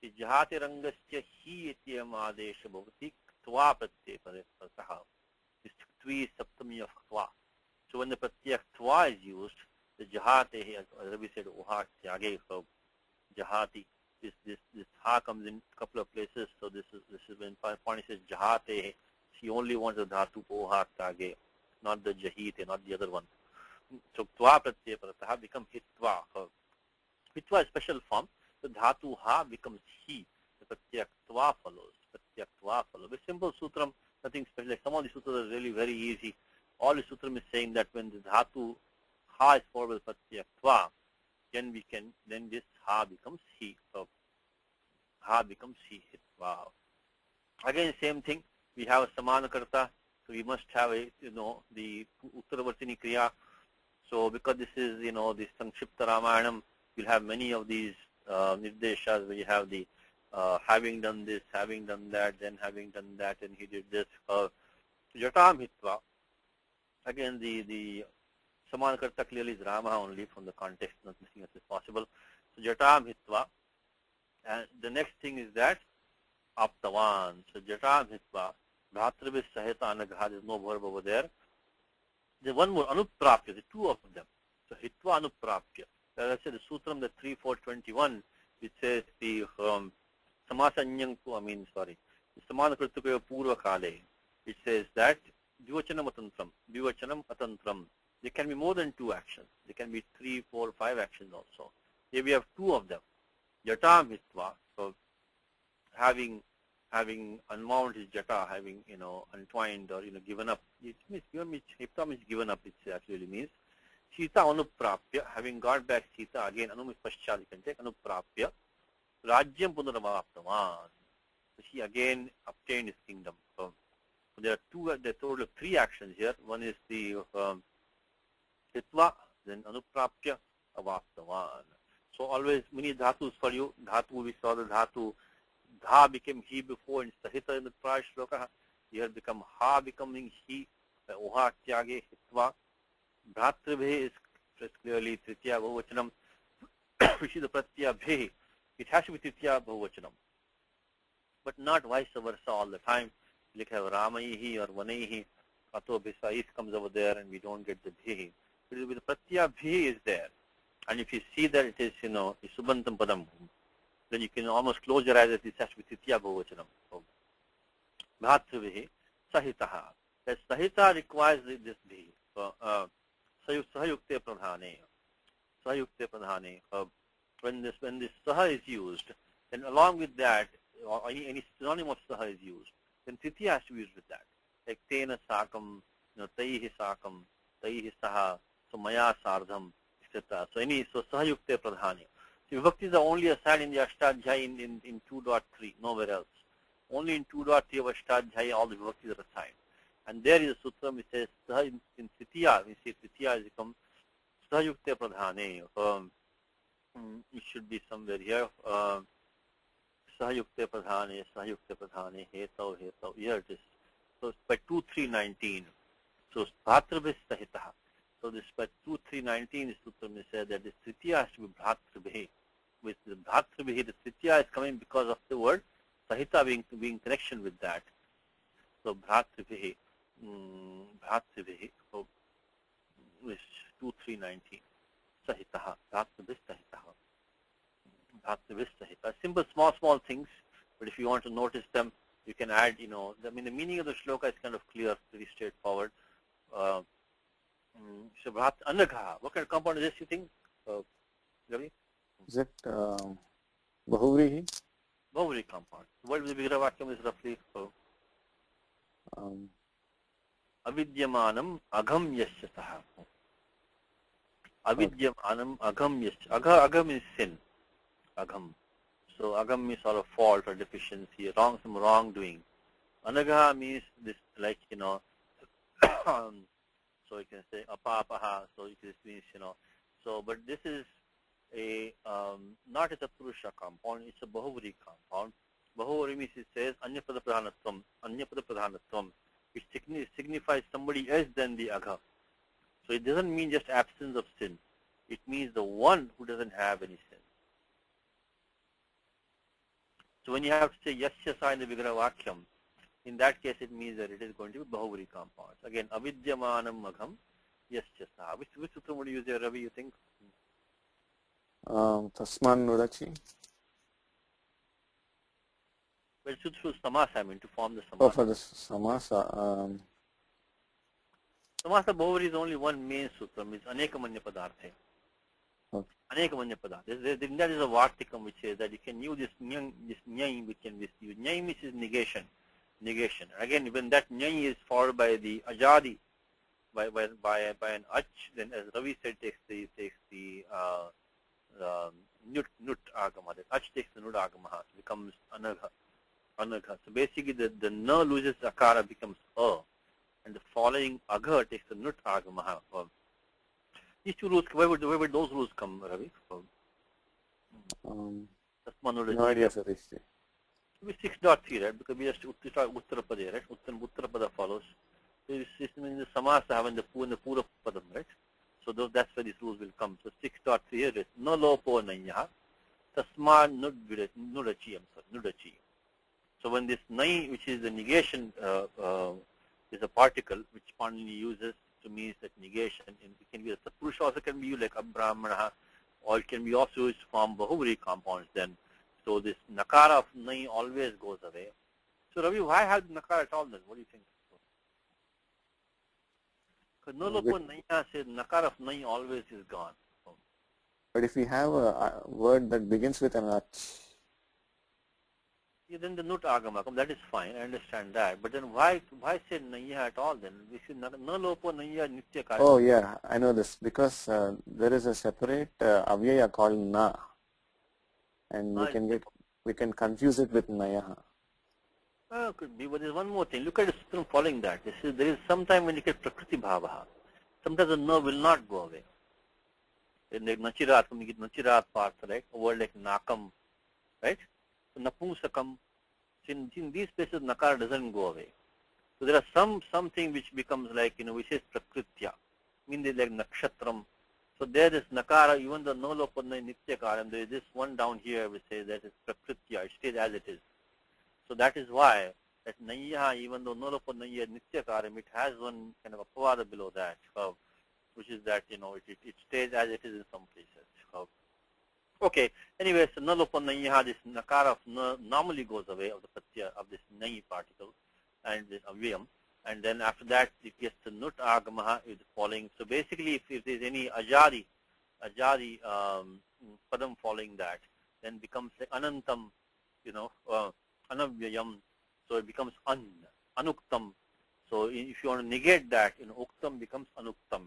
jahati rangasya hi ityam adesha bhavati ktva pratyaya paratah. This ktvi is saptami of ktva. So when the pratyaya ktva is used, the jahate, as Ravi said, uha tyage, so jahati, this this this ha comes in a couple of places. So this is this is when Pani says jahate, she only wants the dhatu uha tyage, not the jahite, not the other one. So ktva pratyaya paratah becomes hitva. So, hitva is special form. The dhatu ha becomes he. The pratyaya ktva follows. Pratyaya ktva follows. With simple sutram, nothing special. Like some of the sutras are really very easy. All the sutram is saying that when the dhatu ha is followed with pratyaya ktva, then we can, then this ha becomes he. So ha becomes he, hitva. Again, same thing. We have a samanakarta, so we must have a, you know, the uttaravartini kriya. So because this is, you know, the Sankshipta Ramayanam, we'll have many of these uh, nirdeshas where you have the uh, having done this, having done that, then having done that, and he did this. Uh, Jatam hitva. Again, the the Samanakarta clearly is Rama only from the context, nothing else is possible. So Jatam hitva. And the next thing is that aptavan. So Jatam hitva. Bhatravis sahita anagha. There's no verb over there. There's one more, anuprapya, the two of them. So hitva anuprapya. As I said, the sutram, the three four twenty-one, it says the um, samasanyangku, I mean, sorry, the samanakrittukayo purva kale. It says that dvivachanam atantram, dvivachanam atantram. There can be more than two actions. There can be three, four, five actions also. Here we have two of them. Jatam hitva, so having having unwound his jata, having, you know, untwined or, you know, given up. It means given means hitva means given up, it actually means. Sita anuprapya, having got back Sita, again anum is paschat, you can take anuprapya. Rajyam punaramaptavan. So she again obtained his kingdom. So there are two, there are total of three actions here. One is the um, hitva, then anuprapya, avaptavan. So always many dhatus for you. Dhatu, we saw the dhatu. Dha became he before in Sahita in the prior shloka. Here become ha becoming he. Uha tyage hitva. Bhratribhe is clearly Tritiya Bahuvachanam, which is the Pratyaya Bhe. It has to be Tritiya Bahuvachanam. But not vice versa all the time. Like have Ramaihi or Vanaihi, Ato Bhisa comes over there and we don't get the Bhe. It will be the Pratyaya Bhe is there. And if you see that it is, you know, the Subantam Padam, then you can almost close your eyes that this has to be Tritiya Bahuvachanam. So, Bhratribhe Sahitaha. That Sahita requires this Bhe. So, uh, Sahayukte pradhane. Sahayukte pradhane. Uh, when this when this saha is used, then along with that, or any, any synonym of saha is used, then titiya has to be used with that. Like tena sakam, you know, taihi sakam, taihi saha, so maya sardham, et cetera. So any so sahayukte pradhane. So vibhaktis are only assigned in the Ashtadhyayi in, in, in two point three, nowhere else. Only in two point three of Ashtadhyayi all the vibhaktis are assigned. And there is a sutram, it says, in, in Tritiya, we see Tritiya has become Sahayukte Pradhane. Um, it should be somewhere here. Uh, Sahayukte Pradhane, Sahayukte Pradhane, Hetav, Hetav. Here it is. So it's by two three nineteen. So Bhatrabhe Sahitaha. So this by two three nineteen, the sutram is said that this Tritiya has to be Bhatrabhe. With the Bhatrabhe, the Tritiya is coming because of the word Sahita being, being connection with that. So Bhatrabhe. Bhatribhe, so is two three nineteen. Sahitaha, Bhatribhe Sahitaha. Bhatribhe Sahita. Simple, small, small things, but if you want to notice them, you can add, you know, I mean, the meaning of the shloka is kind of clear, pretty straightforward. Uh, so, Bhat Anagha, what kind of compound is this, you think? Uh, Ravi? Is it um, Bahuvrihi? Bahuvrihi compound. What is the Vigravakyam is roughly? So, um, Avidyamanam agam yasya saha. Avidyamanam agam yasya. Agha, agam is sin. Agam. So agam means sort of fault or deficiency, wrong, some wrongdoing. Anagha means this, like, you know, so you can say apapaha, so it means, you know, so, but this is a, um, not a Tatpurusha compound, it's a Bahuvri compound. Bahuvri means it says Anyapada Pradhanatvam, Anyapada Pradhanatvam. It signifies somebody else than the agha. So it doesn't mean just absence of sin. It means the one who doesn't have any sin. So when you have to say yasya sa in the Vigraha Vakyam, in that case it means that it is going to be Bahuvri compounds. Again, avidyamanam agham yasya sa. Which, which sutra would you use there, Ravi, you think? Um, Tasman Nudachi. Well, it should use samasa, I mean, to form the samasa. Oh, for the samasa. Um, Samasa Bahuvri is only one main sutra, means anekamanya padarthe. okay. Anekamanya padarthe. That is a Vartikam which says that you can use this nyang, this nyai, which can be used. Nyai means is negation. Negation. Again, when that nyai is followed by the ajadi, by by by, by an ach, then as Ravi said, takes the takes the uh, uh, nut nut agama. That ach takes the nut agama, so becomes anagha. Anagha. So basically, the the na loses akara, becomes a, and the following agha takes the nut agama. These two rules, where would where would those rules come, Ravi? Um, Tasman no idea, Satish. It will be six point three, right? Because we just start Uttarapada, right? Uttar Uttarapada follows. So this is in the Samasa having the Pu and the Pura Padam, right? So those, that's where these rules will come. So six point three here is no lopo nanyaha tasma nudachi, I'm sorry, nudachi. So when this nai, which is the negation, uh, uh, is a particle which Panini uses to mean that negation, and it can be a Satpurusha, also can be used like Abrahmana, or it can be also used to form Bahuvri compounds then. So this nakara of nai always goes away. So Ravi, why have nakara at all then? What do you think? Because no lopo naiya says nakara of nai always is gone. But if we have a, a word that begins with an ach, yeah, then the nut agamakam, that is fine, I understand that. But then why why say naiya at all then? We should no lopo naiya nitya karya. oh yeah, I know this, because uh, there is a separate uh, avyaya called na. And we can get, we can confuse it with nayaha. Oh, could be, but there's one more thing. Look at the sutram following that. This is, there is some time when you get prakriti bhavaha. Sometimes the no will not go away. In the nachirat, when you get nachirat parts, right? A word like nakam, right? So napumsakam. In, in these places, nakara doesn't go away. So there are some something which becomes like, you know, which is prakritya. I mean, like nakshatram. So there is nakara, even though no lopanna nitya karam, there is this one down here which says that is prakritya, it stays as it is. So that is why that naiya, even though no lopanna nitya karam, it has one kind of apavada below that, uh, which is that, you know, it, it, it stays as it is in some places. Uh, okay, anyway, so no lopanna, this nakara of no, normally goes away of the pratya of this nai particle and this avyam. And then after that, it gets the nut agamaha is following. So basically, if, if there is any ajadi, ajadi um, padam following that, then becomes like anantam, you know, uh, anavyayam. So it becomes an, anuktam. So if you want to negate that, you know, uktam becomes anuktam.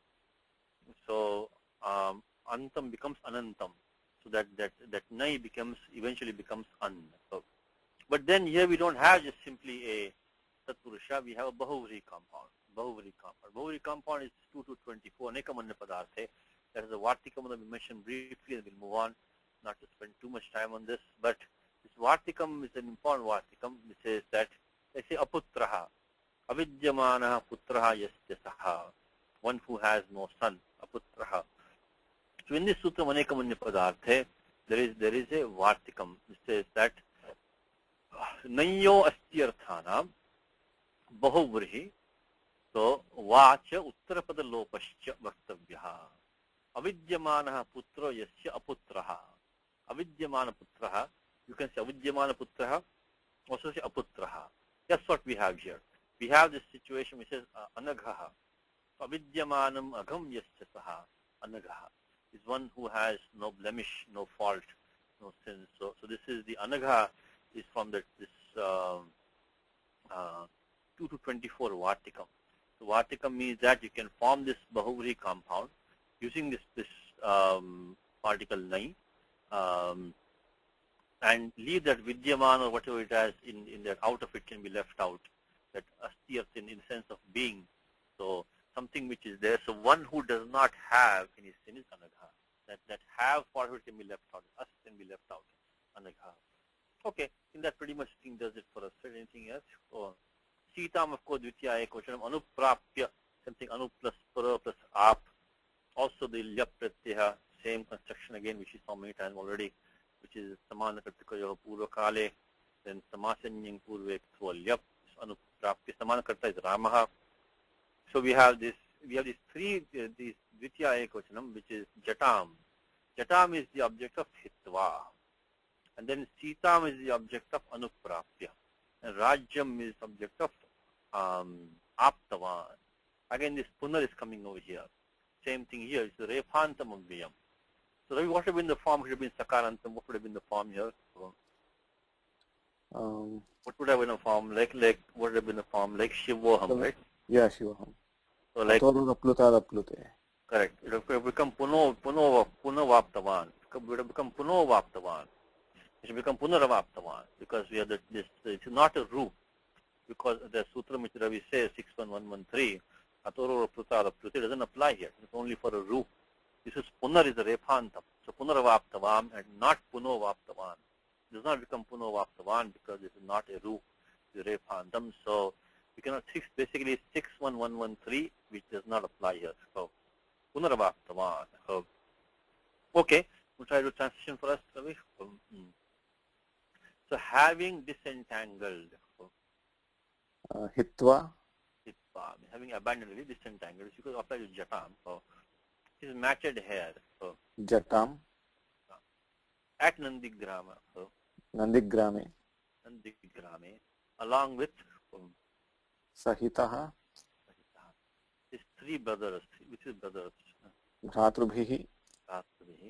So um, antam becomes anantam. So that that that nai becomes eventually becomes an. So, but then here we don't have just simply a Satpurusha, we have a Bahuvri compound. Bahuvri compound. Bahuvri compound is two to twenty-four, Anekamanya Padarthe. That is the Vartikam that we mentioned briefly, and we'll move on, not to spend too much time on this. But this Vartikam is an important Vartikam. It says that, they say, Aputraha, Avidyamanaha Putraha Yasyasaha, one who has no son, Aputraha. So in this Sutra, Anekamanya Padarthe, there is, there is a Vartikam. It says that, Nanyo Astyarthanam, Bahuvrihi, so Vacha Uttarapada Lopascha Vaktavyaha. Avidyamanaha Putro Yasya Aputraha. Avidyamana Putraha, you can say Avidyamana Putraha, also say Aputraha. That's what we have here. We have this situation which says uh, Anaghaha. Avidyamanam Agham Yasya Saha. Anaghaha is one who has no blemish, no fault, no sin. So, so this is the Anagha is from the, this um, uh, two to twenty-four Vartikam. So Vartikam means that you can form this Bahuvri compound using this this um, particle nai um, and leave that Vidyaman or whatever it has in, in that out of it can be left out. That Astiyat in, in the sense of being. So something which is there. So one who does not have any sin is Anagha. That that have part of it can be left out. Ast can be left out. Anagha. Okay, I think that pretty much thing does it for us. Anything else? Oh. Sitam, of course, Dvitiya Ekvachanam, Anuprapya, something Anu plus Para plus Ap. Also the Lyap Pratyaha, same construction again, which is saw many times already, which is is samana kartikayo purva kale, then samasanyang purve kthvalyap, anuprapti samana karta is Ramaha. So we have this, we have these three, uh, these Dvitiya Ekvachanam, which is Jatam. Jatam is the object of Hitva. And then Sitam is the object of Anuprapya. And Rajyam is object of um, Aptavan. Again, this Punar is coming over here. Same thing here, it's the Rephantam Avvyam. So what would have been the form? Should have been Sakarantam. What would have been the form here? Um, what would have been a form? Like, like, what would have been the form? Like Shivoham, right? Yeah, Shivoham. So like, Plute. Correct. It would have become Puno, Puno, Punavaptavan. It would have become Punovaptavan. It should become Punaravaptavan because we have the, this, it's not a root. Because the Sutra which Ravi says, six one one one three, Atoro Pluta, Plute doesn't apply here. It's only for a root. This is Punar is a Rephantam. So Punaravaptavam and not Punovaptavan. It does not become Punovaptavan because this is not a root. It's a Rephantam. So we cannot fix basically six one one one three, which does not apply here. So Punaravaptavan. So, okay, we'll try to transition for us, Ravi. So having disentangled. Uh, hitva. Hitva, having abandoned, really disentangled. You could apply to Jatam. So it is matched here. So Jatam. At Nandigrama. So Nandigrame. Nandigrame. Along with um, Sahitaha. His three brothers, which is brothers. Bhratrubhihi. Bhratrubhihi.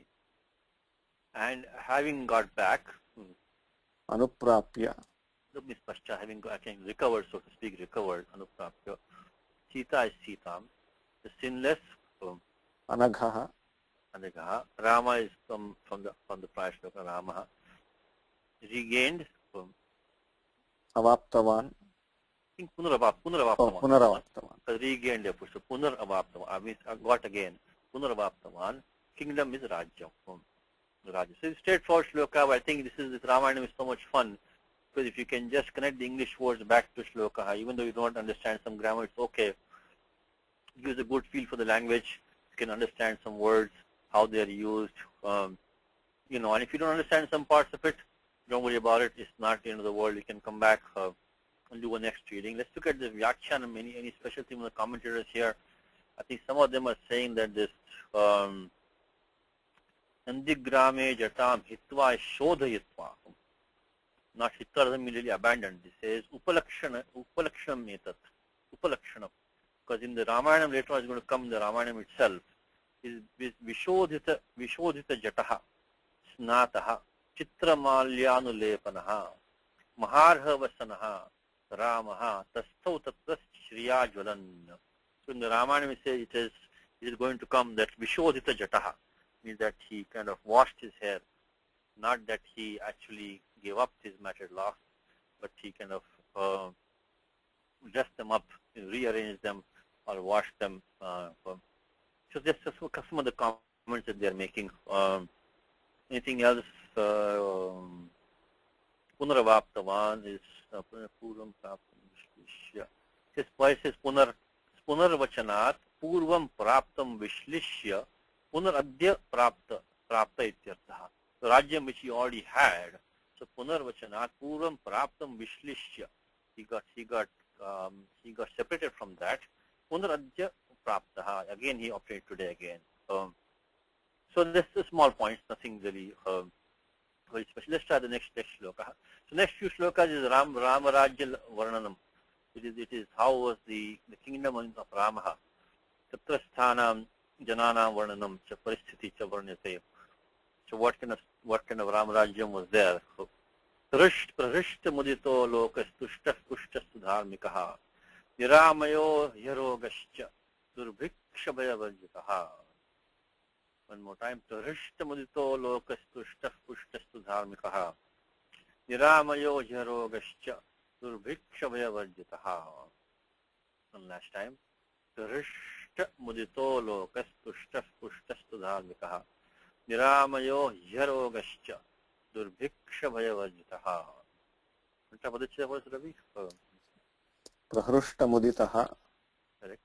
And having got back. Hmm, Anuprapya. Miss Pascha, having again recovered, so to speak, recovered, Anuprapya. Sita is Sitam. The sinless, um, Anaghaha. Anaghaha. Rama is from, from the from the prior shloka, Ramaha. Regained, um, Avaptavan. I think Punaravap, Punaravaptavan. Oh, Punaravaptavan. Regained, so Punaravaptavan. I mean, I got again. Punaravaptavan. Kingdom is Rajya. Um, Rajya. So it's straightforward shloka, but I think this is this Ramayana is so much fun. Because if you can just connect the English words back to shloka, even though you don't understand some grammar, it's okay. It gives a good feel for the language. You can understand some words, how they are used. Um, you know, and if you don't understand some parts of it, don't worry about it. It's not the end of the world. You can come back uh, and do a next reading. Let's look at the Vyakhyanam. Any, any special thing with the commentators here? I think some of them are saying that this um, Nandigrame Jatam Hitva Shodhayitva. Not Hitva doesn't immediately abandoned. This says Upalakshana, Upalakshanam Metat, Upalakshanam. Because in the Ramayana later on is going to come the Ramayana itself. Is Vishodhita, Vishodhita Jataha, Snataha, Chitramalyanulepanaha, Maharha Vasanaha, Ramaha, Tastau Tatras Shriya Jwalan. So in the Ramayana we say it is, it is going to come that Vishodhita Jataha, means that he kind of washed his hair. Not that he actually gave up his matted locks, but he kind of uh, dressed them up, rearranged them, or washed them. Uh, so that's just some of the comments that they are making. Um, anything else? Um, Punaravaptavan is Purvam Praptam Vishlishya. This point says Punar Punarvachanat Purvam Praptam Vishlishya Punaradya Prapta Prapta Ityartha. The Rajyam which he already had. So Punarvachanat Purvam Praptam Vishlishya. He got he got um, he got separated from that. Punaradya Praptaha. Again he obtained today again. Um, so this is a small point, nothing really um, very special. Let's try the next next shloka. So next few shlokas is Ram Ramarajya Varnanam. It is it is how was the, the kingdom of Ramaha. Tatrasthanam Janana Varnanam cha Paristhiti cha Varnyate. So what kind of what kind of Ramarajyam was there? So, Risht Prarishta Mudito Lokas Tushtas Pushtas Dharmikaha Niramayo Yarogascha Durbhikshabaya Vajitaha. One more time. Prarishta Mudito Lokas Tushtas Pushtas Dharmikaha Niramayo Yarogascha Durbhikshabaya Vajitaha. One last time. Prarishta Mudito Lokas Tushtas Pushtas Dharmikaha Niramayo Yarogascha Durbhikshabhayavajitaha. What was the word, Ravi? Prahrushta muditaha. Correct.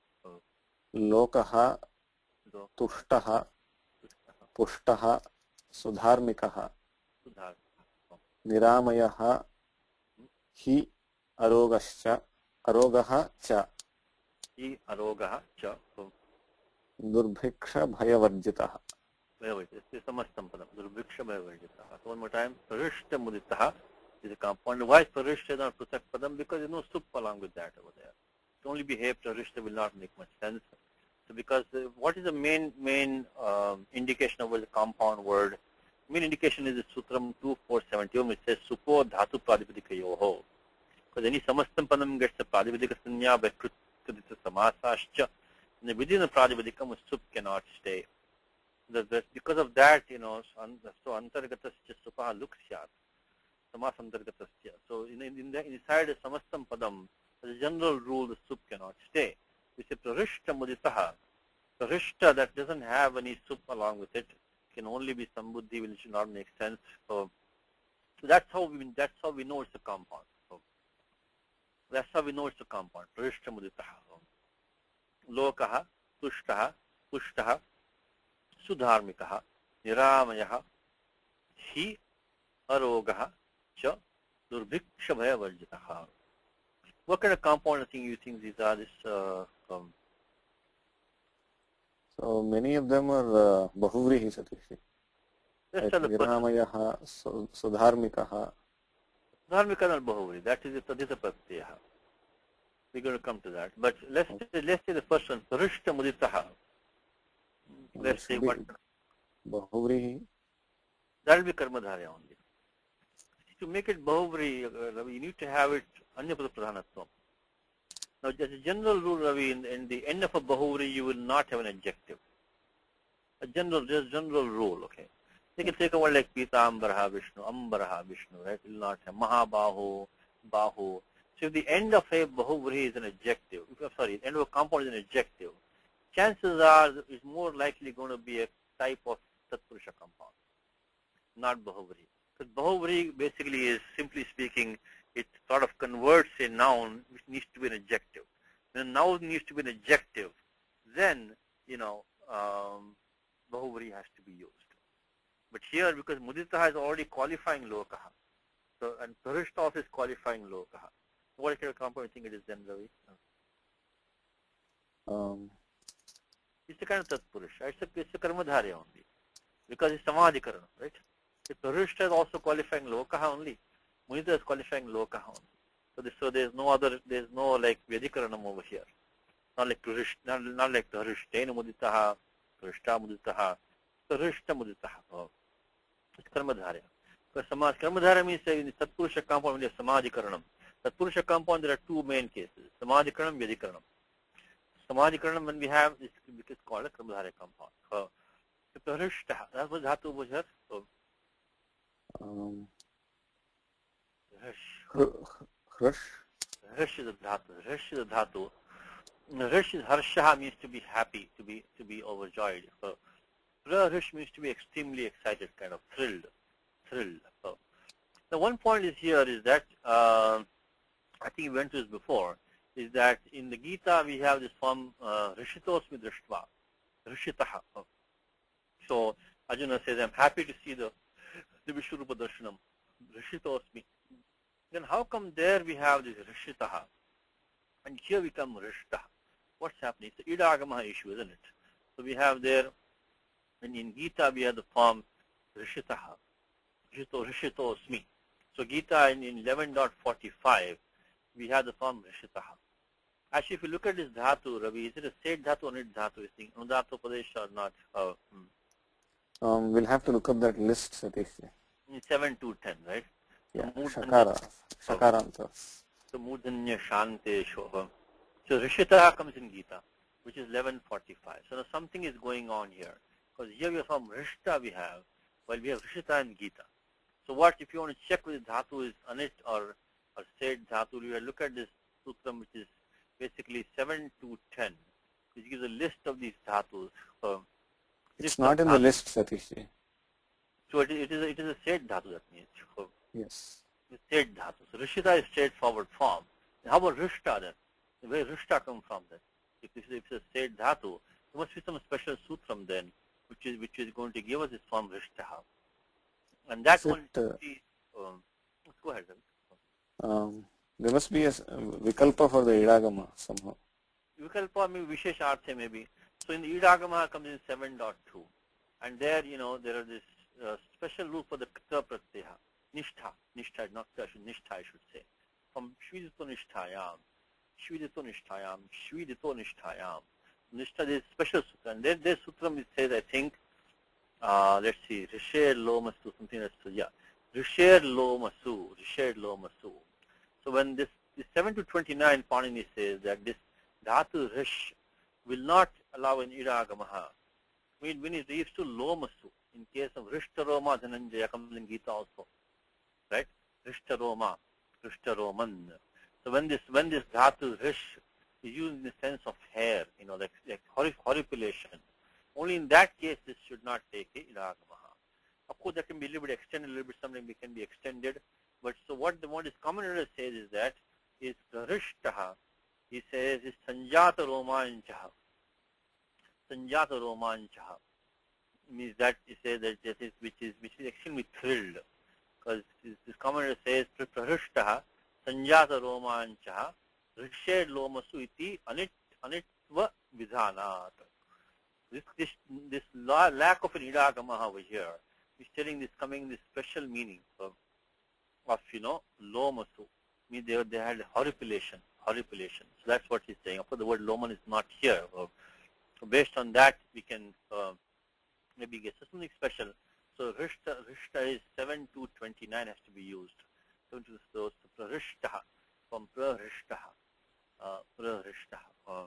Lokaha tushtaha pushtaha sudharmikaha. Niramayaha hi arogascha arogaha cha hi arogaha cha durbhiksha bhayavarjitaha. This is samastam padam. Durbhiksha bhayavarjitaha. So one more time. Parishta muditaha is a compound. Why is parishta not pruthak padam? Because there is no sup along with that over there. To only behave parishta will not make much sense. So because uh, what is the main main um, indication of the compound word? Main indication is the Sutram two four seventy, which says Supo Dhatu Pradipadikayoho. Because any Samastam Padam gets the Pradipadika Sanya by Krutadita Samasascha, and within the Pradipadikam, Sup cannot stay. The, the, because of that, you know, so Antargatascha Supaha Luksyat, Samas Antargatascha. So in, in the, inside the Samastam Padam, as a general rule, the Sup cannot stay. We say Prarishta Muditaha. Prarishta that doesn't have any Sup along with it can only be Sambuddhi, which should not make sense. So, so that's how we that's how we know it's a compound. So that's how we know it's a compound. Prarishta Muditaha. Lokaha, Tushtaha, Pushtaha, Sudharmikaha, Niramayaha, Hi Arogaha, Cha Durbhiksha Bhayavarjitaha. What kind of compound thing you think these are? This uh, um, So many of them are uh, Bahuvrihi Satishi. let's Like tell the first one. Niramayaha, Sudharmikaha. Dharmika and Bahuvri. That is the Tadita Pratyaha. We're going to come to that. But let's say, let's say the first one, Parishta Muditaha. Let's say what? Bahuvrihi. That will be Karmadharya only. To make it Bahuvri, uh, you need to have it Anyapada Pradhanatvam. Now, as a general rule, Ravi, in, in the end of a Bahuvri, you will not have an adjective. A general, just general rule, okay. You can take a word like Pitambaraha Vishnu, Ambaraha Vishnu, right? It will not have Mahabahu, Bahu. So if the end of a Bahuvri is an adjective, if, sorry, the end of a compound is an adjective, chances are it's more likely going to be a type of Tatpurusha compound, not Bahuvri. Because Bahuvri basically is, simply speaking, it sort of converts a noun which needs to be an adjective. When a noun needs to be an adjective, then, you know, um, Bahuvri has to be used. But here, because Muditaha is already qualifying Lokaha, so, and Parishta is qualifying Lokaha. What kind of compound do you think it is then, Ravi? Um, It's a kind of Tatpurusha. It's a, it's a Karmadharya only. Because it's Samadhikarana, right? The Parishta is also qualifying Lokaha only. Mudita is qualifying Lokaha only. So, this, so there's no other, there's no like Vedikaranam over here. Not like Parishta, not, not like Parishtena Muditaha, Parishta Muditaha, Parishta Muditaha. Oh. It's Karmadharya. Because Samad, Karmadharya means in the Tatpurusha compound, we have Samadhikaranam. Tatpurusha compound, there are two main cases, Samadhikaranam, Vedikaranam. Samadhikaranam, when we have, this is called a Karmadharya compound. So, Parishta, that was Dhatu over here. So, um, Hrish. Hrish. Hrish is a Dhatu. Hrish is a Dhatu. Hrish is Harshaha means to be happy, to be to be overjoyed. So, Hrish means to be extremely excited, kind of thrilled. Thrilled. So, the one point is here is that, uh, I think we went to this before, is that in the Gita we have this form, uh, Rishitosmi Drishtva. Rishitaha. So, Arjuna says, I'm happy to see the, the Vishwarupa Darshanam. Rishitosmi. Then how come there we have this Rishitaha? And here we come Rishtaha. What's happening? It's the Idagamaha issue, isn't it? So we have there, and in Gita we have the form Rishitaha. Rishito, Rishitosmi. So Gita in, in eleven point forty-five, we have the form Rishitaha. Actually, if you look at this Dhatu, Ravi, is it a Sed Dhatu or Nit Dhatu? You think Anudhatu Padesha or not? Uh, hmm. Um, we'll have to look up that list, Satish. seven to ten, right? Yeah, So, Shakara. Shakaranta. So Mudanya Shante Shoha. So Rishitaha comes in Gita, which is eleven forty-five. So now something is going on here. Because here we have from Rishta we have, while we have Rishita in Gita. So what, if you want to check with Dhatu is Anit or, or Sed Dhatu, you look at this Sutram, which is basically seven to ten, which gives a list of these Dhatus. Uh, It's not in the list, Satish. So it, it, is a, it is a Sed Dhatu, that means. So Yes. it's Sed Dhatu. So Rishita is straightforward form. How about Rishta then? Where Rishta come from then? If it's, if it's a Sed Dhatu, there must be some special Sutram then, which is which is going to give us this form Rishtaha. And that Is one, it, uh, is, um, go ahead. um, there must be a s- vikalpa for the idagama somehow. Vikalpa may Vishesh Arthe maybe. So in the Idagama comes in seven point two. And there, you know, there are this uh, special rule for the Kta Pratyaha. Nishtha. Nishtha, not Kta, Nishtha I should say. From Shvidito Nishtayam. Shvidito Nishtayam. Shvidito Nishtayam. Nishtha is special sutra. And there, there sutra it says, I think, uh, let's see, Risher Lomasu, something that's, yeah. Risher Lomasu. Risher Lomasu. So when this, this seven to twenty-nine Panini says that this Dhatu Rish will not allow an Idagamaha. When, when it leads to Lomasu, in case of Rishtaroma Dhananjaya comes in Gita also, right? Rishtaroma, Rishtaroman. So when this when this Dhatu Rish is used in the sense of hair, you know, like, like horripilation, only in that case this should not take a Idagamaha. Of course, that can be a little bit extended, a little bit something that can be extended. But so what the what this commentator says is that is Rishtaha. He says is Sanjata Romanchaha. Sanjata Romanchaha means that he says that this is which is which is extremely thrilled, because this, this commentator says Prarishtaha Sanjata Romanchaha Rished Lomasu iti anit anitva vidhanat. This this this lack of an idagamaha over here is telling this coming this special meaning of, of you know lomasu. Means they they had horripilation, horripilation. So that's what he's saying. Of course, the word loman is not here. So based on that, we can uh, maybe get something special. So rishta rishta is seven to twenty-nine has to be used. seven to so prarishtaha from prarishtaha, uh, prarishtaha, uh,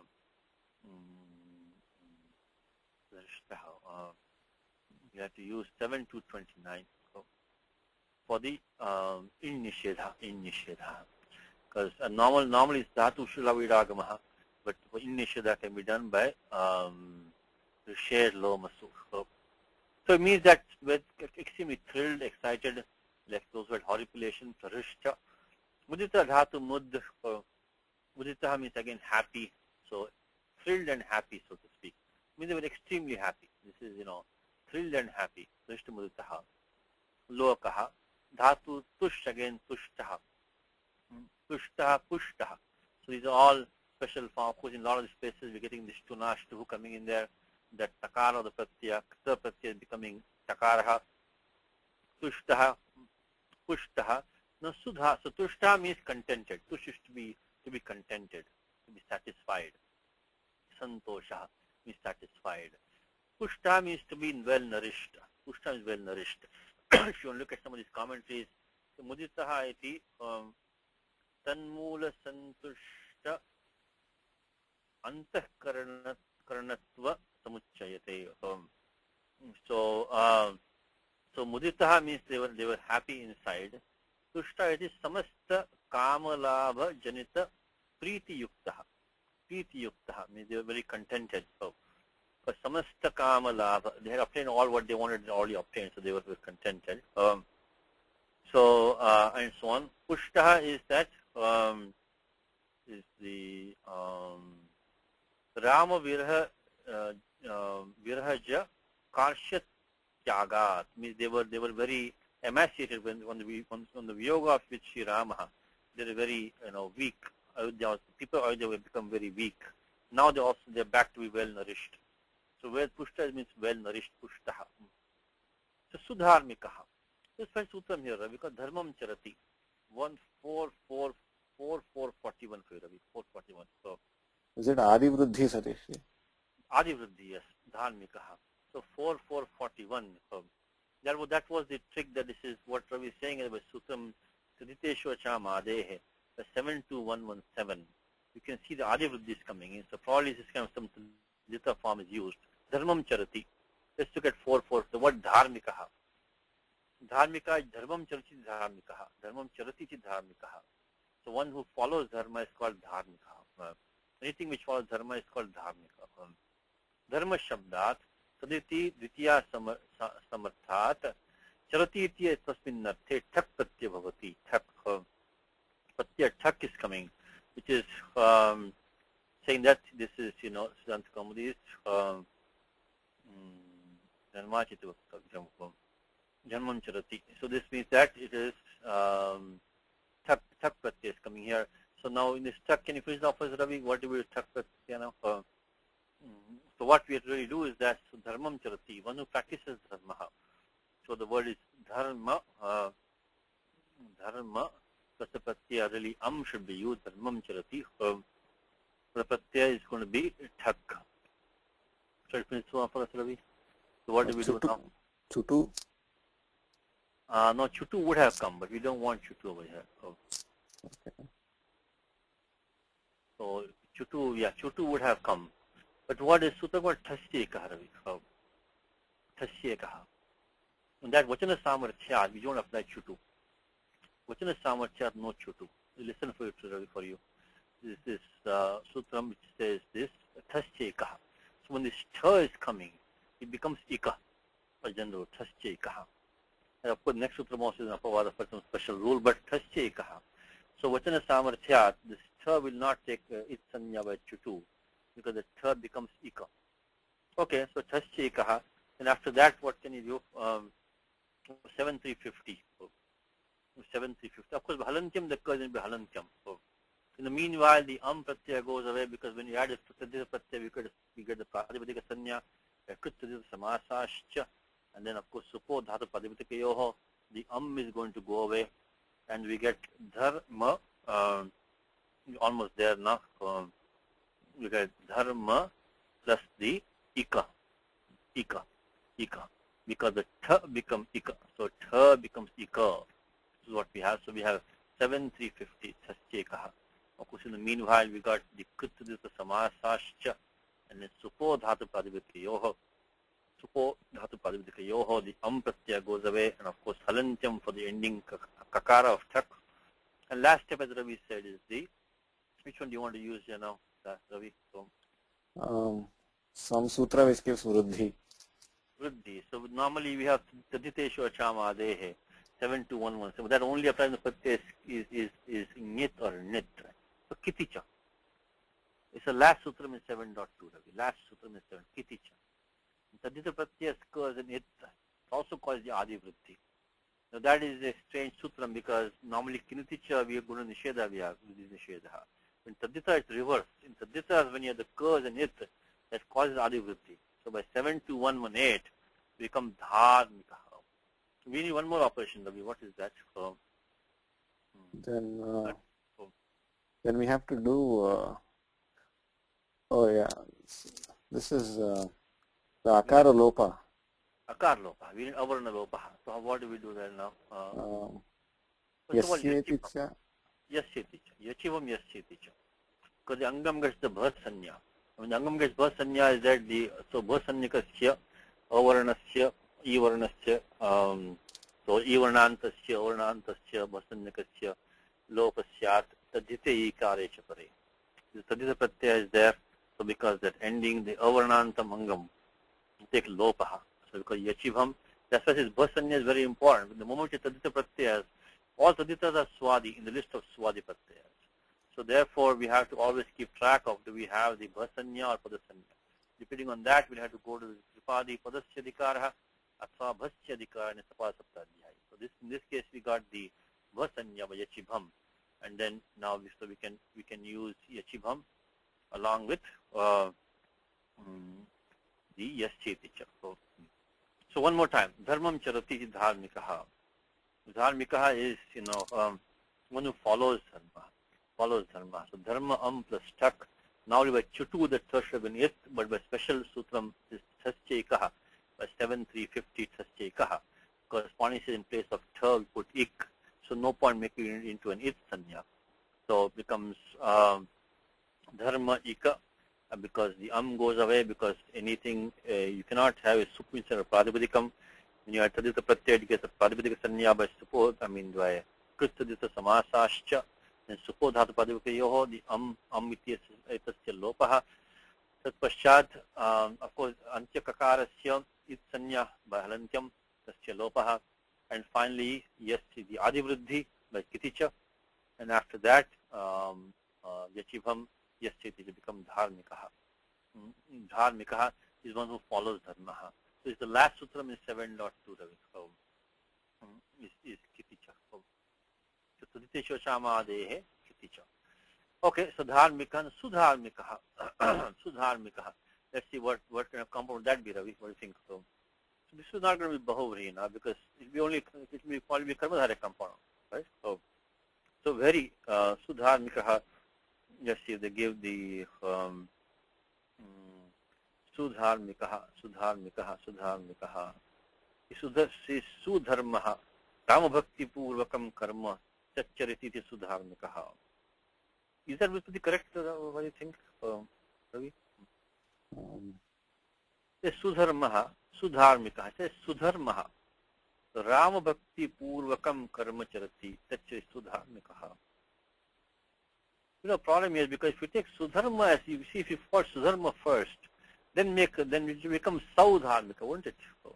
prarishtaha. Uh, you have to use seven to twenty-nine so for the um, in nishedha, in nishedha. Because uh, normal normally it's dhatu shulavvidagamaha, but for in nishedha can be done by um, risher lomasu. So, so it means that we're extremely thrilled, excited, like those word horripilation, prarishta. Mudita dhatu mud, uh, mudita means again happy, so thrilled and happy, so to speak. It means they were extremely happy. This is, you know, thrilled and happy. Prishta muditaha. Lokaha. Dhatu tush again, tushtaha. Tushtaha, pushtaha. So these are all special form. Of course, in a lot of these places, we're getting this tunash tuhu coming in there. That takara of the pratyaya, kta pratyaya is becoming takaraha. Tushtaha, pushtaha. No, sudha. So tushtaha means contented. Tush is to be to be contented, to be satisfied. Santosha means satisfied. Pushta means to be well nourished. Pushta is well nourished. If you look at some of these commentaries, so muditaha iti um, tanmula santushta antah karanatva samuchayate. Um, so um, so muditaha means they were they were happy inside. Tushta iti samasta kamalabha janita priti yuktaha. Priti yuktaha means they were very contented. So for samasta kamalabha, they had obtained all what they wanted, they already obtained, so they were, were contented. Um, so uh, and so on. Pushtaha is that um, is the um, Rama Virha uh, uh, Virhaja Karshat Tyagat means they were they were very emaciated when on the on, on the Viyoga of which Sri Rama, they were very you know weak. Ayodhya, people Ayodhya will become very weak. Now they also they're back to be well nourished. So where pushta means well nourished pushtaha. So sudharmikaha. This first sutram here, Ravi, because dharmam charati. One four four four four forty one for Ravi. Four forty one. So is it Adi Vruddhi, Satish? Adi Vruddhi, yes. Dharmikaha. So four four forty one. So that was that was the trick that this is what Ravi is saying about sutram Triteshwa Chamadehe. The seven two one one seven. You can see the Adi Vruddhi is coming in. So probably this kind of some Dita form is used. Dharmam charati. Let's look at four four. The word dharmikaha. Dharmika, dharmam charati dharmikaha. Dharmam charati dharmikaha. So one who follows dharma is called dharmikaha. Uh, anything which follows dharma is called dharmika. Um, dharma shabdat saditi dvitiya samarthat charati iti tasmin narthe thak pratya bhavati. Thak. Uh, pratya thak is coming, which is um, saying that this is, you know, Siddhanta Kaumudi is um, Dharmam charati. So this means that it is um, thak, thak pratyay is coming here. So now in this thak, can you finish off as Ravi? What do we thak pratyay now? Uh, so what we really do is that so dharmam charati, one who practices dharma. So the word is dharma, uh, dharma, plus the pratyay really am should be used, dharmam charati. Um, the pratyay is going to be thak. So it finishes off for us, Ravi. So what do we do now? Chutu. Uh, no, chutu would have come, but we don't want chutu over here. So, Okay. so chutu, yeah, chutu would have come. But what is sutra? What tasye kaha, Ravi? So, tasye kaha. And that vachana samarthya, we don't apply chutu. Vachana samarthya, no chutu. Listen for it, Ravi, for you. This is uh, sutram which says this, tasye kaha. So when this tha is coming, it becomes ika, a general, tasye kaha. And of course, next sutra also is apavada for some special rule, but tasye kaha. So vachana samarthya, this tha will not take uh, its sanya by chutu, because the tha becomes ika. Okay, so tasye kaha. And after that, what can you do? Um, seven three fifty. seven three fifty. Of course, halantyam, the curse will be halantyam. So in the meanwhile, the am pratyaya goes away, because when you add a pratyaya pratyaya, we get, we get the pratipadika sanya, kritya samasascha, and then of course supo dhatu pratipadika yoho, the am is going to go away, and we get dharma, uh, almost there now. Um, we get dharma plus the ika, ika, ika, because the tha becomes ika, so tha becomes ika. This is what we have. So we have seven three fifty tasche. Of course, in the meanwhile, we got the kritya samasascha, and then supo dhatu pradipika yoho. Supo dhatu pradipika yoho, the am pratyaya goes away, and of course, halantyam for the ending kakara of thak. And last step, as Ravi said, is the, which one do you want to use here now, Ravi? So, Um, some sutra which gives vruddhi. Vruddhi. So normally we have taditeshu achamadehe, seven two one one. So that only applies in the pratyaya is, is, is nit or nit. So kiticha. It's a last sutram in seven point two, Ravi. Last sutram is seven, kiticha. Tadita pratyaya occurs in it, also called the adi vruddhi. Now that is a strange sutram, because normally kiniticha we are going to nisheda, we have nisheda. In tadita it's reversed. In tadita, when you have the curse and it, that causes adi vruddhi. So by seven two one one eight, we become dharmika. We need one more operation, Ravi. What is that? So, Then, uh, oh. then we have to do. Uh, oh yeah, this is uh, the akara lopa. Akar lopa. We need avarna lopa. So what do we do there now? Uh, Um, first of all, yasyeticha. Yasyeticha. Yachivam yasyeticha. Because the angam gets the bha sanya. When the angam gets bha sanya, is that the so bha sanyakasya, avarnasya, ivarnasya, um, so ivarnantasya, avarnantasya, bha sanyakasya, lopasyat, tadhite ikare chapare. The tadhita pratyaya is there, so because that ending, the avarnantam angam, take lopaha. So because yachibham, that's why this bha sanya is very important. The moment you tadhita pratyayas, all tadhitas are swadi in the list of swadi pratyayas. So therefore, we have to always keep track of, do we have the bhasanya or padasanya. Depending on that, we'll have to go to the tripadi padasya dikaraha atva bhasya dikara and sapad saptadhyaya. So this, in this case, we got the bhasanya by yachibham, and then now we, so we can we can use yachibham along with uh, um, the yascheticha. So, so one more time, dharmam charati dharmikaha. Dharmikaha is, you know, um, one who follows dharma. Follows dharma. So dharma am plus tak. Now by chutu the third should have been it, but by special sutram is tasche by seven three fifty tasche. Corresponding is in place of tha we put ik. So no point making it into an it sanya. So it becomes um, dharma ika, uh, because the am goes away, because anything uh, you cannot have a sup instead of pradipadikam. When you have tadita pratyaya, you get the pradipadika sanya by suppose, I mean by kritya samasascha. And supo dhatu padivika yoho, the am am ityasya lopaha. Tat paschat, of course, antya kakarasya it sanya by halantyam tasya lopaha. And finally, yes, the adi vruddhi by kiticha. And after that, um, uh, yachibham, yes, it becomes dharmikaha. Dharmikaha is one who follows dharmaha. So it's the last sutram in seven point two. is, is Kiticha. So Tuditesho Shamadehe Kiticha. Okay, so Dharmika and Sudharmika. Sudharmika. Let's see what, what kind of compound would that be, Ravi? What do you think? So, so this is not going to be Bahuvri now because it will be only, it will be probably Karmadhara compound, right? So, so very uh, Sudharmika. Let's see if they give the um, Sudharmika, Sudharmika, Sudharmika. Sudharmaha. Ramabhakti Purvakam Karma. Chachariti Sudharmika. Is that the correct? Uh, what do you think, uh, Ravi? Um, It says Sudharmaha, Sudharmika. It says Sudharmaha. Rama Bhakti Purvakam Karma Charati. That's Sudharmika. You know, problem is because if you take Sudharma as you see, if you put Sudharma first, then make then it becomes Saudharmika, won't it? So,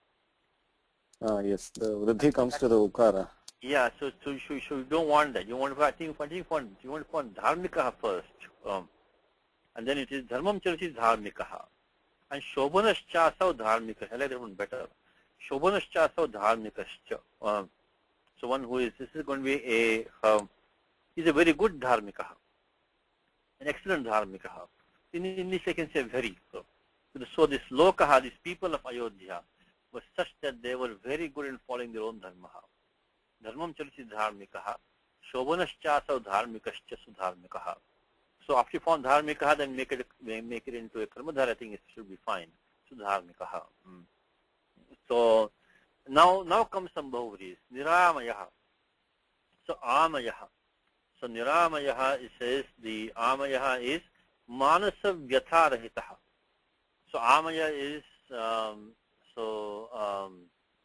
ah, yes, the Vriddhi comes to the Ukara. yeah, so so, so so you don't want that. You want I think I think want you want to put Dharmika first. Um, and then it is Dharmam Charati Dharmika. And Shobhanascha Sau Dharmika. I like that one better. Shobhanascha Sau Dharmikascha. Um, so one who is, this is going to be a, um, is a very good Dharmika. An excellent Dharmika. In English I can say very. So, so this Lokaha, these people of Ayodhya, were such that they were very good in following their own Dharma. Dharmam Charati Dharmika. Shobhanascha Sau Dharmikascha Sudharmika. So after you found Dharmika, then make it make it into a Karmadhara, I think it should be fine. Sudharmika. Mm. So now now comes some Bahuvris. Niramayaha. So Amayaha. So Niramayaha, it says the Amayaha is Manasa Vyatha Rahitaha. So Amaya is um, so um,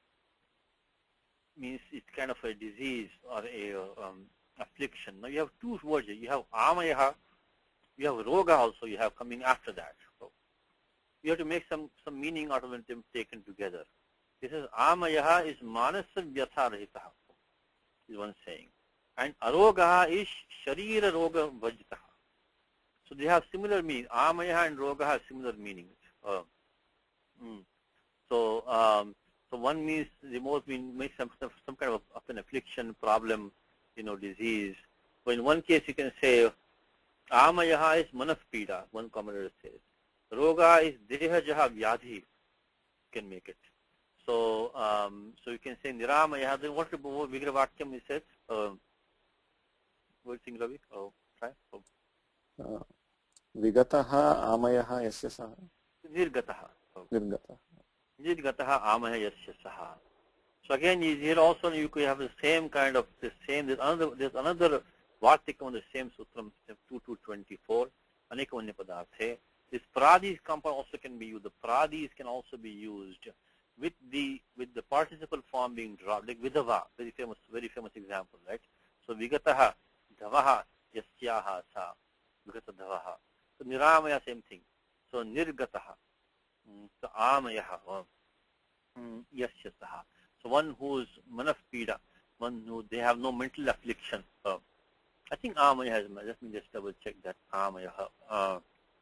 means it's kind of a disease or a um, affliction. Now you have two words here. You have Amayaha. You have Roga also you have coming after that. So you have to make some, some meaning out of them taken together. This is Amayaha is Manasa Vyatha Rahitaha, is one saying. And Arogaha is Sharira Roga Vajitaha. So they have similar meaning. Amayaha and Rogaha have similar meanings. Uh, mm. So um, so one means the most mean makes some, some some kind of, of an affliction, problem, you know, disease. So in one case you can say Amayaha is Manafpida, one commentator says. Roga is Dehajaha Vyadhi, you can make it. So um, so you can say Niramayaha, then what about Vigravakyam is said? Uh, what do you think, Ravi? Oh, try. Oh. Uh, Vigataha Amayaha Yasya Saha. Nirgataha. Oh. Nirgataha. Nirgataha Amaya Yasya Saha. So again, here also you could have the same kind of the same. There's another. There's another Vartikam on the same sutram, two two twenty-four. Anekavanya Padarthe. This Pradis compound also can be used. The Pradis can also be used with the with the participle form being dropped, like Vidava, very famous, very famous example, right? So Vigataha, Dhavaha, Yasyaha Sa, Vigata Dhavaha. So Niramaya, same thing. So Nirgataha, so Amayaha, Yasya Saha. So one who's Manafpida, one who they have no mental affliction. Uh, I think Amaya has, let me just double check that. Amayaha. Uh,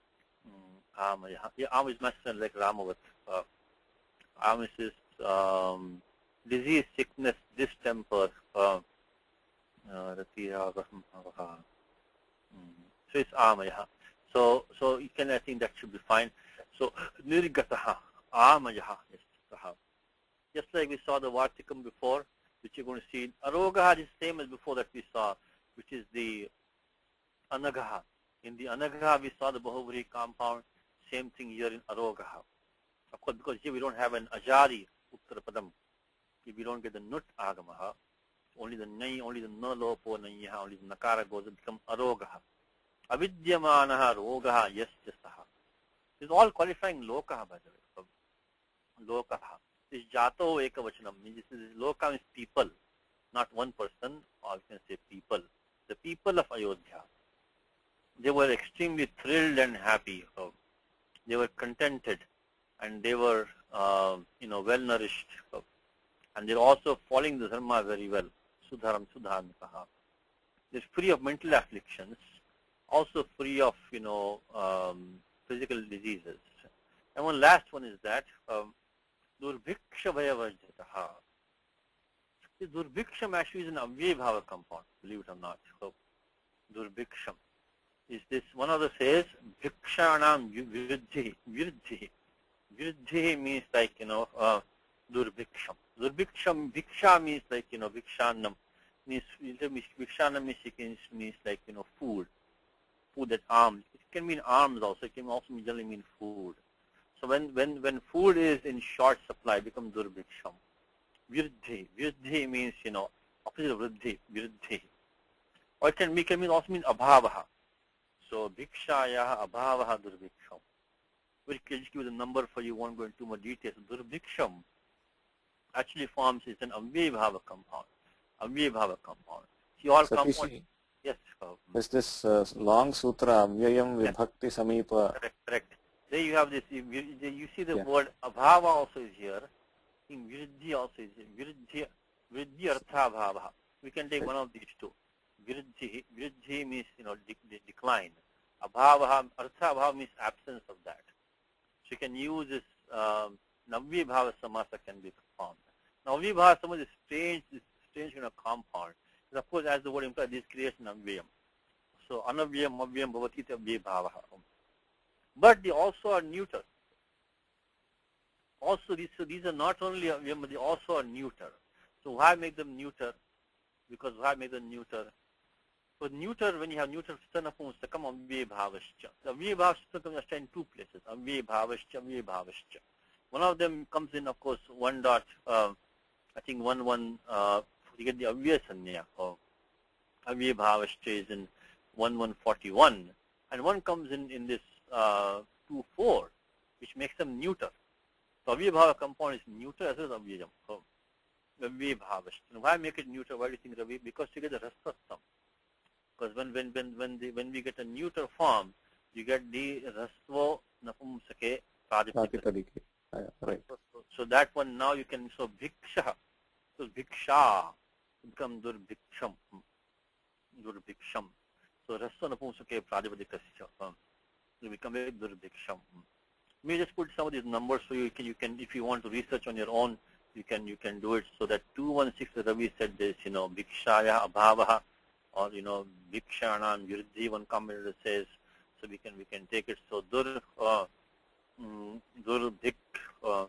Amayaha. Yeah, Am is masculine like Ramavat. Uh, Am is um, disease, sickness, distemper. Uh, uh, so it's Amayaha. So, so you can, I think that should be fine. So, Nirgataha, Amayaha. Just like we saw the Vartikam before, which you're going to see. Arogaha is the same as before that we saw, which is the Anagaha. In the Anagaha, we saw the Bahuvri compound. Same thing here in Arogaha. Of course, because here we don't have an Ajari Uttarapadam. If we don't get the Nut Agamaha, only the Nai, only the Na Lopo Nayaha, only the Nakara goes and become Arogaha. Avidyamanaha Rogaha Yasyasaha. This is all qualifying Lokaha, by the way. Lokaha. This Jato Ekavachanam means this is Loka means people, not one person, or you can say people. The people of Ayodhya. They were extremely thrilled and happy. They were contented, and they were, uh, you know, well nourished, and they're also following the dharma very well. Sudharam Sudharmikaha. They're free of mental afflictions, also free of, you know, um, physical diseases. And one last one is that um, Durbhiksha Bhayavajjataha. Durbhiksham actually is an Avyaya compound, believe it or not. So, Durbhiksham is this, one of the says, Bhikshanam Viruddhi, Viruddhi. Viruddhi means like, you know, uh, Durbhiksham. Durbhiksham, Bhiksha means like, you know, Bhikshanam. Means, Bhikshanam means, means like, you know, food. Food that arms. It can mean arms also. It can also generally mean food. So when, when, when food is in short supply, it becomes Durbhiksham. Viruddhi. Viruddhi means, you know, opposite of Vriddhi, Viruddhi. Or it can, it can mean, also mean Abhavaha. So, Bhikshaya Abhavaha Durbhiksham. Which can just give the number for you, won't go into more details. Durbhiksham actually forms is an Avyaya compound. Avyaya compound. See, all compounds. Yes. Uh, is this uh, long sutra, Avyayam yes. Vibhakti Samipa? Correct, correct. There you have this, you, you see the yeah. word Abhava also is here. In Viruddhi also is here. Viruddhi, Viruddhi Artha Abhava. We can take right. one of these two. Viruddhi, Viruddhi means, you know, de de decline. Abhava, Artha Abhava means absence of that. So you can use this, um, Navya Bhava Samasa can be performed. Navya Bhava Samasa is strange, is strange in a compound. Because of course, as the word implies, this creates Navyam. So, Anavyam, Avyam, Bhavati, Avya Bhava. But they also are neuter. Also, these, so these are not only Avyam, but they also are neuter. So, why make them neuter? Because why make them neuter? So, neuter, when you have neuter, Stanapumsa, come Avya Bhavascha. The Avya Bhavascha comes in two places. Avya Bhavascha, Avya Bhavascha. One of them comes in, of course, one dot, uh, I think one, one, uh, you get the Avya Sanya, or Avya Bhavascha is in one one forty-one. And one comes in, in this uh, two four, which makes them neuter. So, Avya Bhava compound is neuter as well as Avyayam. So, Avya Bhavascha. Why make it neuter? Why do you think Ravi? Because you get the rastasam. Because when when when when, the, when we get a neuter form, you get the rasvo napumsake pradipadike. Right. So, so, so that one now you can, so bhiksha, so bhiksha become durbhiksham, durbhiksham. So rasva napumsake pradipadikasya, you become a durbhiksham. Let me just put some of these numbers so you can, you can, if you want to research on your own, you can you can do it. So that two one six, Ravi said this, you know, bhikshaya abhavaha, or you know, bhikshanam viruddhi, one commentator says. So we can we can take it. So dur uh, mm, durbhik uh,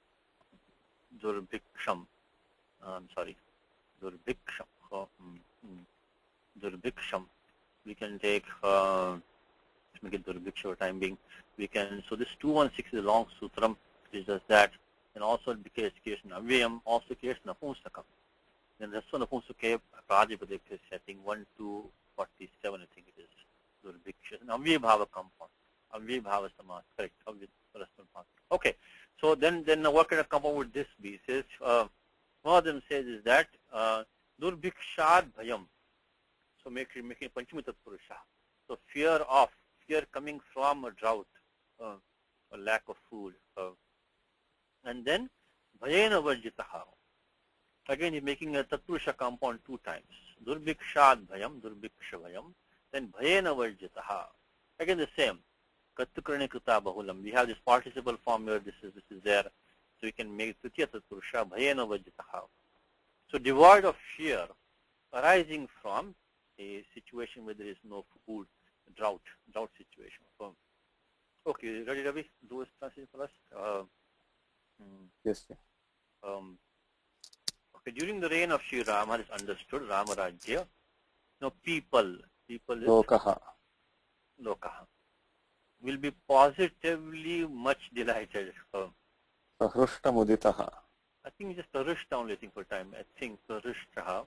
durbhiksham. I'm sorry, durbhiksham. Oh, mm, mm, durbhiksham. We can take. Uh, let's make it durbhiksha for time being. We can. So this two one six is a long sutram, which does that. And also it creates creation Avyayam, also creates Napumsakam. Then Rasva Napumsake Pradipadikya, I think one two forty-seven, I think it is. Durbhiksha. An Avyaya Bhava compound. Avyaya Bhava Samas, correct. Okay. So then then what kind of compound would this be? It says, uh, one of them says is that uh, Durbhikshad Bhayam. So make it making Panchami Tatpurusha. So fear of, fear coming from a drought, uh, a lack of food. Uh, And then, Bhayena Varjitaha. Again, he's making a Tatpurusha compound two times. Durbhikshad Bhayam, Durbhiksha Bhayam. Then Bhayena Varjitaha. Again, the same. Kattukarani Krita Bahulam. We have this participle form here. This is, this is there. So we can make Tritiya Tatpurusha, Bhayena Varjitaha. So devoid of fear, arising from a situation where there is no food, drought, drought situation. So, okay, ready, Ravi? Do a translation for us. Uh, Yes, sir. Um, okay, during the reign of Sri Rama, is understood, Rama Rajya, no people, people is Lokaha. Lokaha, will be positively much delighted. Um, Sahrushta Muditaha. I think just Sarushta only thing for time. I think Sarushtaha.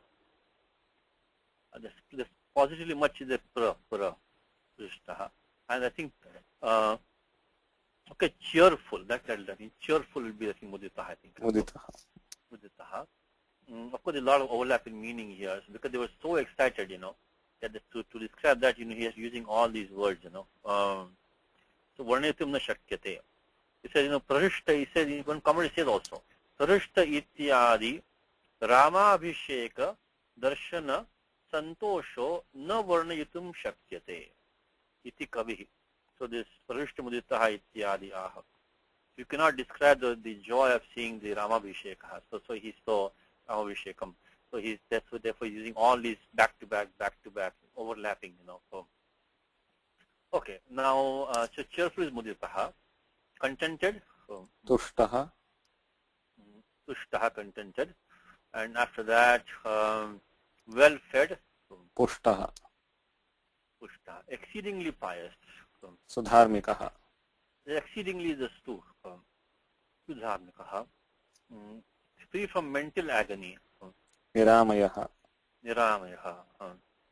Uh, this, this positively much is a pra, pra, Sarushtaha. And I think uh, okay, cheerful. That that that means cheerful will be the thing. Muditaha, I think. Muditaha. Muditaha. Mm, of course, there's a lot of overlap in meaning here, so because they were so excited, you know, that the, to to describe that, you know, he is using all these words, you know. Um, so varnitum na shakyate. He says, you know, prarishta. He says, one comment says also, prarishta ityadi Rama Abhisheka darshana santosho na varnayitum shakyate. Iti kavihi. So this Parishta Muditaha Ityadi Aha. You cannot describe the, the joy of seeing the Ramabhisheka. So so he saw Ramabhishekam. So he's that's what therefore using all these back to back, back to back, overlapping, you know. So okay, now uh, so cheerful is muditaha, contented, so, Tushtaha. tushtaha, contented, and after that um, well fed, so, Pushtaha. pushtaha, exceedingly pious, so, Sudharmikaha. exceedingly the stu, so, sudharmikaha, mm, free from mental agony, so, Niramayaha. niramayaha, uh,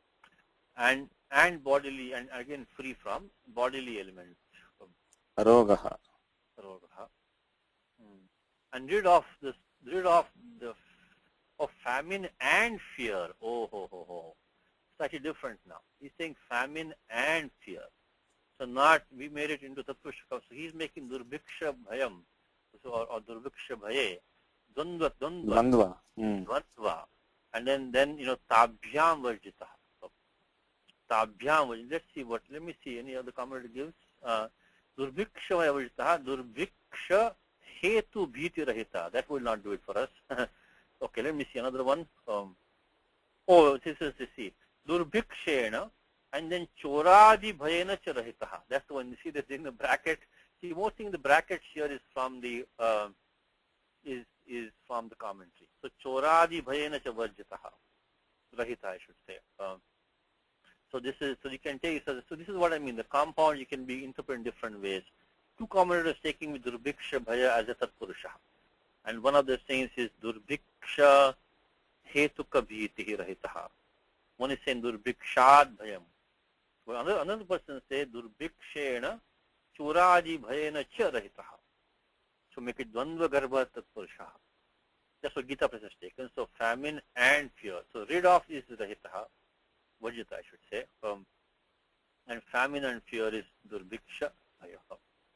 and and bodily, and again free from bodily elements, so, Arogaha. rogaha, mm, and rid of this, rid of the of famine and fear. Oh ho ho ho, slightly different now. He's saying famine and fear. So not we made it into Tattvashaka. So he's making Durbhiksha Bhayam, so or, or Durbhiksha Bhaye, Dvandva, Dvandva, Dvandva. Mm. Dvandva, and then then you know Tabhyam Varjita. So, Tabhyam Varjita. Let's see what. Let me see any other comment it gives. Uh, Durbhiksha Varjita, Durbhiksha Hetu Bhiti Rahita. That will not do it for us. Okay, let me see another one. Um, oh, this is this see. Durbhikshena and then Choradi Bhayena Charahitaha. That's the one. You see the thing, the bracket. See, most thing the bracket here is from the uh, is is from the commentary. So Choradi Bhayena Chavarjitaha. Rahita, I should say. Um, so this is so you can take so, so this is what I mean. The compound you can be interpreted in different ways. Two commentators taking with Durbhiksha Bhaya as a Tatpurusha. And one of the sayings is Durbhiksha Hetuka Bhitihi Rahitaha. One is saying Durbhikshad Bhayam. Well, another, another person says Durbhikshena Churadi Bhayena Cha Rahitaha. So make it Dvandva Garbha Tatpurusha. That's what Gita Press has taken. So famine and fear. So rid of is Rahitaha, Vajita I should say. Um, and famine and fear is Durbhiksha Bhayaha.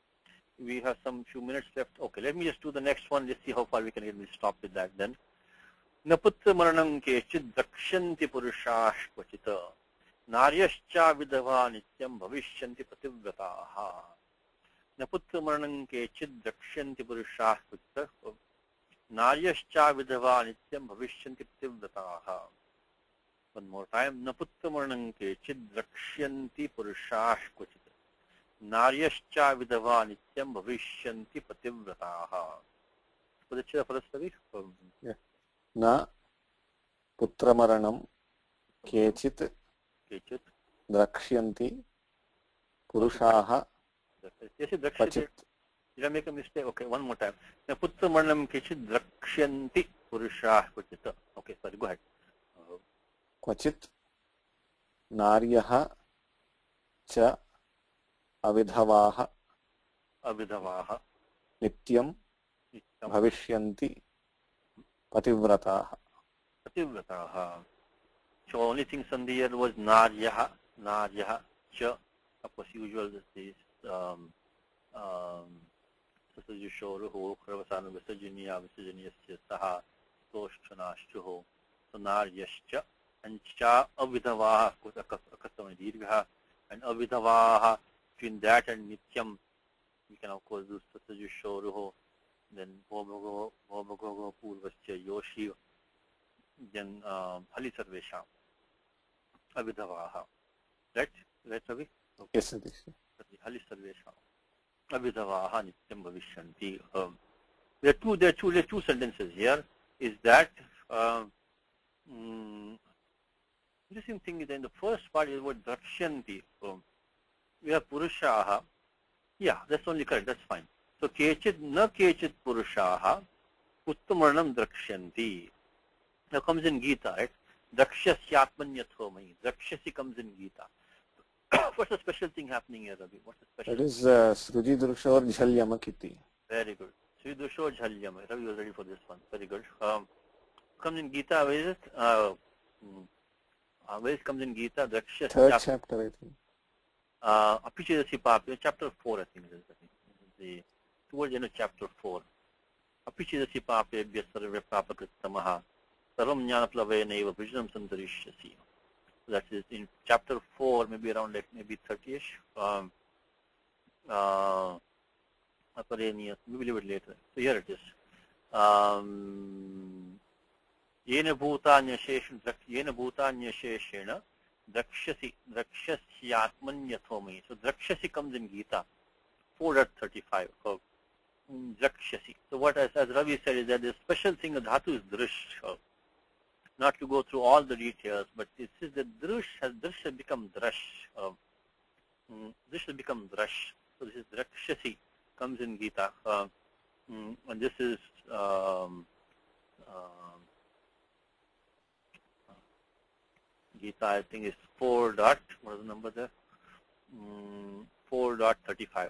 We have some few minutes left. Okay, let me just do the next one. Let's see how far we can get. We stop with that then. Naputra maranam kechid dakshanti purushash kvachita naryascha vidava nityam bhavishyanti pativrataha. Naputra maranam kechid dakshanti purushash kvachita naryascha vidava nityam bhavishyanti pativrataha. One more time. Naputra maranam kechid dakshanti purushash kvachita Naryascha vidava nityam bhavishyanti pativrataha. Padichya Parastavi? Yeah. Na putramaranam kechit Kechit. drakshyanti purushaha Yes, drakshyanti. kvachit. Did I make a mistake? Okay, one more time. Na putramaranam kechit drakshyanti purushaha kvachit. Okay, sorry, go ahead. Uh, Kvachit naryaha cha avidhavaha avidhavaha nityam nityam bhavishyanti pativrataha. pativrataha. So only thing Sandhi here was naryaha, naryaha, cha. Of course, usual this is um, um, Sasajushoruho, Kravasana Visajiniya, Visajiniyasya Saha, Toshtanashtuho, so naryascha, and cha avidhavaha, akasama dirgha, and avidhavaha. Between that and nityam, we can of course do Satajushoruho, then Bhobago, Bhobago, Purvasya, Yoshi, then um, Hali Sarvesham, Avidhavaha. Right? Right, Ravi? Okay. Yes, sir. Hali Sarvesham, Avidhavaha, nityam bhavishyanti. Um, there are two, there are two, there are two sentences here. Is that um, mm, interesting thing is that in the first part is the word Drakshanti. Um, we have Purushaha. Yeah, that's only correct. That's fine. So, Kechit na Kechit Purushaha Uttamaranam Drakshanti. Now comes in Gita, right? Drakshyasyatmanyatthomai. Drakshasi comes in Gita. What's the special thing happening here, Ravi? What's the special? That is uh, Sruji Drushor Jhalyamakiti. Very good. Sruji Drushor Jhalyam. Ravi was ready for this one. Very good. Um, comes in Gita, where is it? Uh, uh, where it comes in Gita? Drakshyasyatmanyatthomai. Third chapter, I think. Uh, Apichedasi Papi, chapter four, I think it is. I think the towards the end of chapter four. Apichedasi Papi, Vyasarve Papakritamaha, Saram Jnanaplaveneva, Vijnam Santarishyasi. That is in chapter four, maybe around like maybe thirty-ish. Um, uh, maybe a little bit later. So here it is. Um, yen भूतान्यशेषेण yen भूतान्यशेषेण द्रक्ष्यसि द्रक्ष्यस्यात्मन्यथोमयि. So Drakshasi comes in Gita four thirty-five. So, Drakshasi. So what as, as Ravi said is that the special thing of dhatu is drish. So, not to go through all the details, but it says that drish has drish has become drash. Uh, this has become drash. So this is Drakshasi comes in Gita, uh, and this is um, um, Gita, I think is four dot, what is the number there? Mm, four dot thirty-five.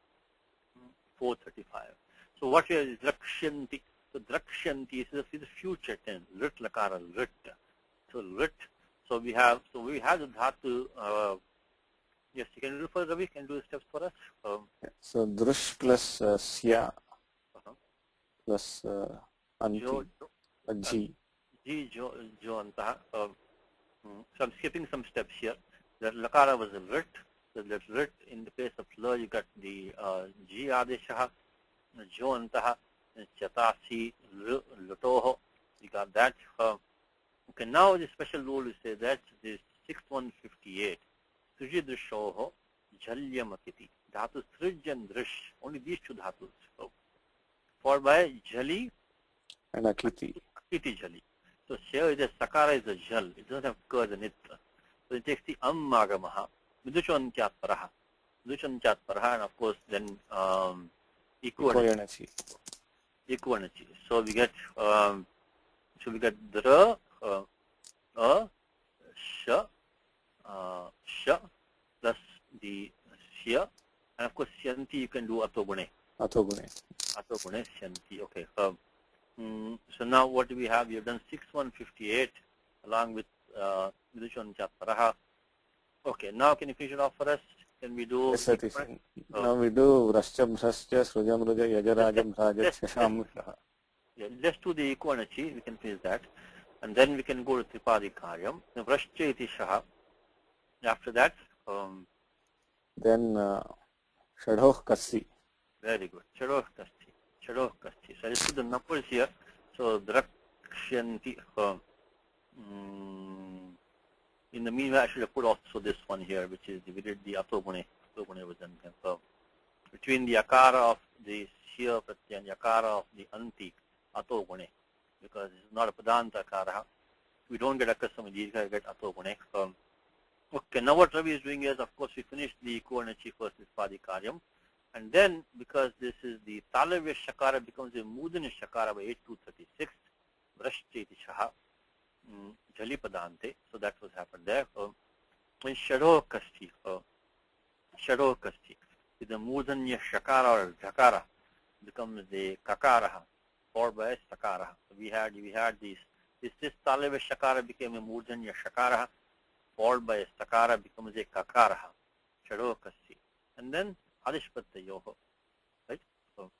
four thirty-five. So what here is Drakshanti. So Drakshanti is the future tense. Rit lakara, rit. So rit. So we have, so we have the dhatu. Uh, yes, you can refer, Ravi, can do the steps for us. Um, so drush plus uh, sya uh-huh. plus uh, anti, jo, jo, uh, g. G, jo, jo antaha. Um, So I'm skipping some steps here. The lakara was a rit. So that rit in the place of la, you got the uh, G adeshaha, jo antaha, chatasi, lutoho. You got that. Uh, okay, now the special rule is say that this six one fifty-eight. Sujidrishoho, jhalyamakiti. Dhatu srij and drish. Only these two dhatus. So, followed by jali and akiti. Akiti jali. So here is a sakara is a jal. It doesn't have kaz in it. So it takes the ammagamaha, viduchan chat paraha. Viduchan chat paraha, and of course then um equanachi. Equanachi. So we get um so we get dra uh, a sh uh, sh plus the shya, and of course syanti you can do atogune. Atogune. Atogune syanti. Okay. Um, Mm, so now what do we have? We have done six one fifty-eight along with uh, Viduchan Chatparaha. Okay, now can you finish it off for us? Can we do? Yes, sir. Oh. Now we do Rascham Sascha, Srujam Ruja, Yajarajam Rajat Yeah, let's do the Equanachi. We can finish that. And then we can go to Tripadi Karyam. Vrashcha iti Shaha. After that, um, then uh, Shadhoh Kasi. Very good. Shadhoh Kasi. So I just put the numbers here. So Drakshanti. Uh, um, in the meanwhile, I should have put also this one here, which is we did the Atogune. Atogune was done. So between the Akara of the Shya Pratyaya and the Akara of the Anti, Atogune, because it's not a Padanta Akara. We don't get Akasam Dirgha, we get Atogune. Um, okay, now what Ravi is doing is, of course, we finished the Equanachi first with Padi Karyam. And then, because this is the Talavya Shakara becomes a Mudana Shakara by eight two thirty-six, Vrashcheti Shaha, Jali Padante, so that was happened there. So, in Shadho Kasti, uh, Shadho Kasti, with the Mudanya Shakara or Jakara becomes the Kakara, followed by Sakara. So we had, we had this, this, this Talavya Shakara became a Mudanya Shakara, followed by Sakara becomes a Kakara, Shadho Kasti. And then, Adishpatayoho, right? So,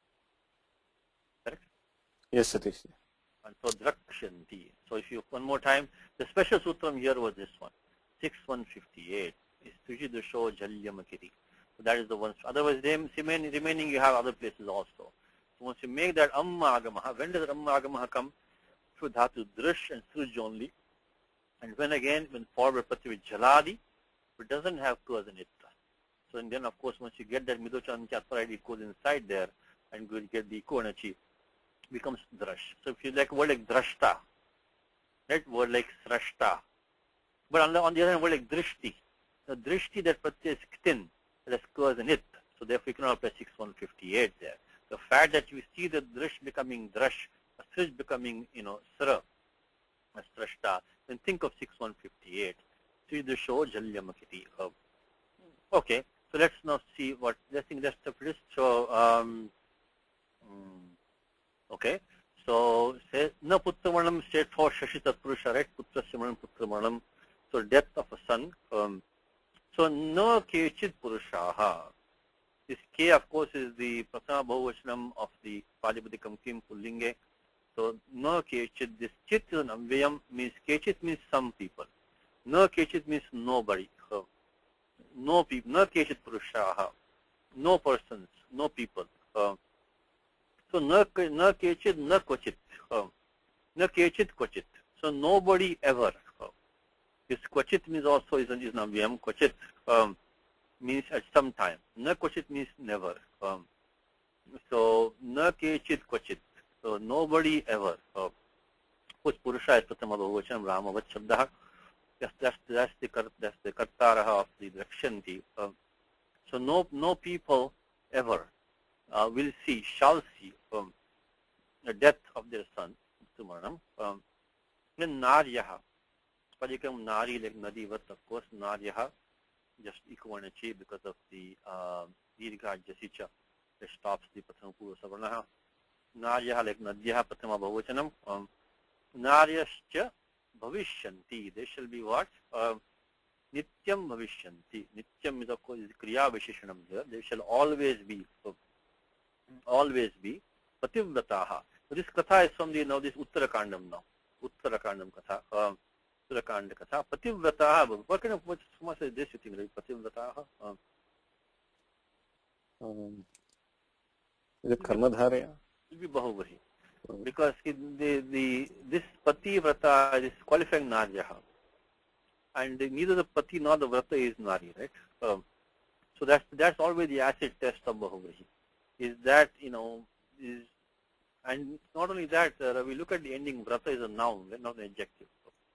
correct? Yes, Satish. And so Drakshanti. So if you one more time, the special sutram here was this one, six one fifty-eight is Tujidusho Jalyamakiri. So that is the one. Otherwise, remaining, remaining you have other places also. So once you make that Amma Agamaha, when does Amma Agamaha come? Through Dhatu Drish and Sruj only. And when again, when forward Pati with Jaladi, it doesn't have Kuz in it. So and then, of course, once you get that Miduchan Chatparadi, it goes inside there and you get the Equanachi, becomes Drash. So if you like a word like Drashta, right, word like Srashta. But on the, on the other hand, word like Drishti. The Drishti, that Pratyaya is Ktin, that has in it. So therefore, you cannot apply six one fifty-eight there. The fact that you see the Drish becoming Drash, a Srij becoming, you know, Sra, a Srashta, then think of six one fifty-eight. See the show Jalyamakiti. Uh, okay. So let's now see what, let's think that's the first. So, um, um, okay. So, say, na putramanam state for Shashi Tatpurusha, right? Putra Simanam Putramanam. So, death of a son. Um, so, na kechid purushaha. This K, of course, is the Prasana Bhavavachanam of the Palipadikam Kim Pullinge. So, na kechid, this chit is an amvyam, means kechid means some people. Na kechid means nobody. So, no people, no kechit purushaha, no persons, no people. Uh, so, na, na kechit, na kvachit, uh, na kechit kvachit. So nobody ever. Uh, this kvachit means also is an is an avyam. Kvachit um, means at some time. Na kvachit means never. Um, so na kechit kvachit. So nobody ever. Uh, Push Purusha is Pratama Bahuvachanam Ramavat Shabdah. That's, that's, that's the that's the Kartaraha of the Lakshanti. Uh, so no no people ever uh, will see, shall see um, the death of their son, Sumarnam. Um, then Naryaha. Padikam Nari like Nadivat, of course, Naryaha, just Ikuvanachi because of the uh, Dirgha Jasicha that stops the Prathama Savarnaha. Naryaha like Nadyaha Pratama Bahuvachanam. Um, Naryascha bhavishyanti. They shall be what? Uh, Nityam bhavishyanti. Nityam is of course is Kriya Visheshanam here. They shall always be, so, always be Pativrataha. So this Katha is from the now this Uttarakandam now. Uttarakandam Katha. Uh, Uttarakanda Katha. Pativrataha. What kind of what much is this you think? Right? Pativrataha. Uh, um, is it Karmadharya? It will be Bahubari. Because it, the, the, this Pati Vrata is qualifying Naryaha. And the, neither the Pati nor the Vrata is Nari, right? Um, so that's, that's always the acid test of Bahubari. Is that, you know, is, and not only that, uh, we look at the ending, Vrata is a noun, not an adjective.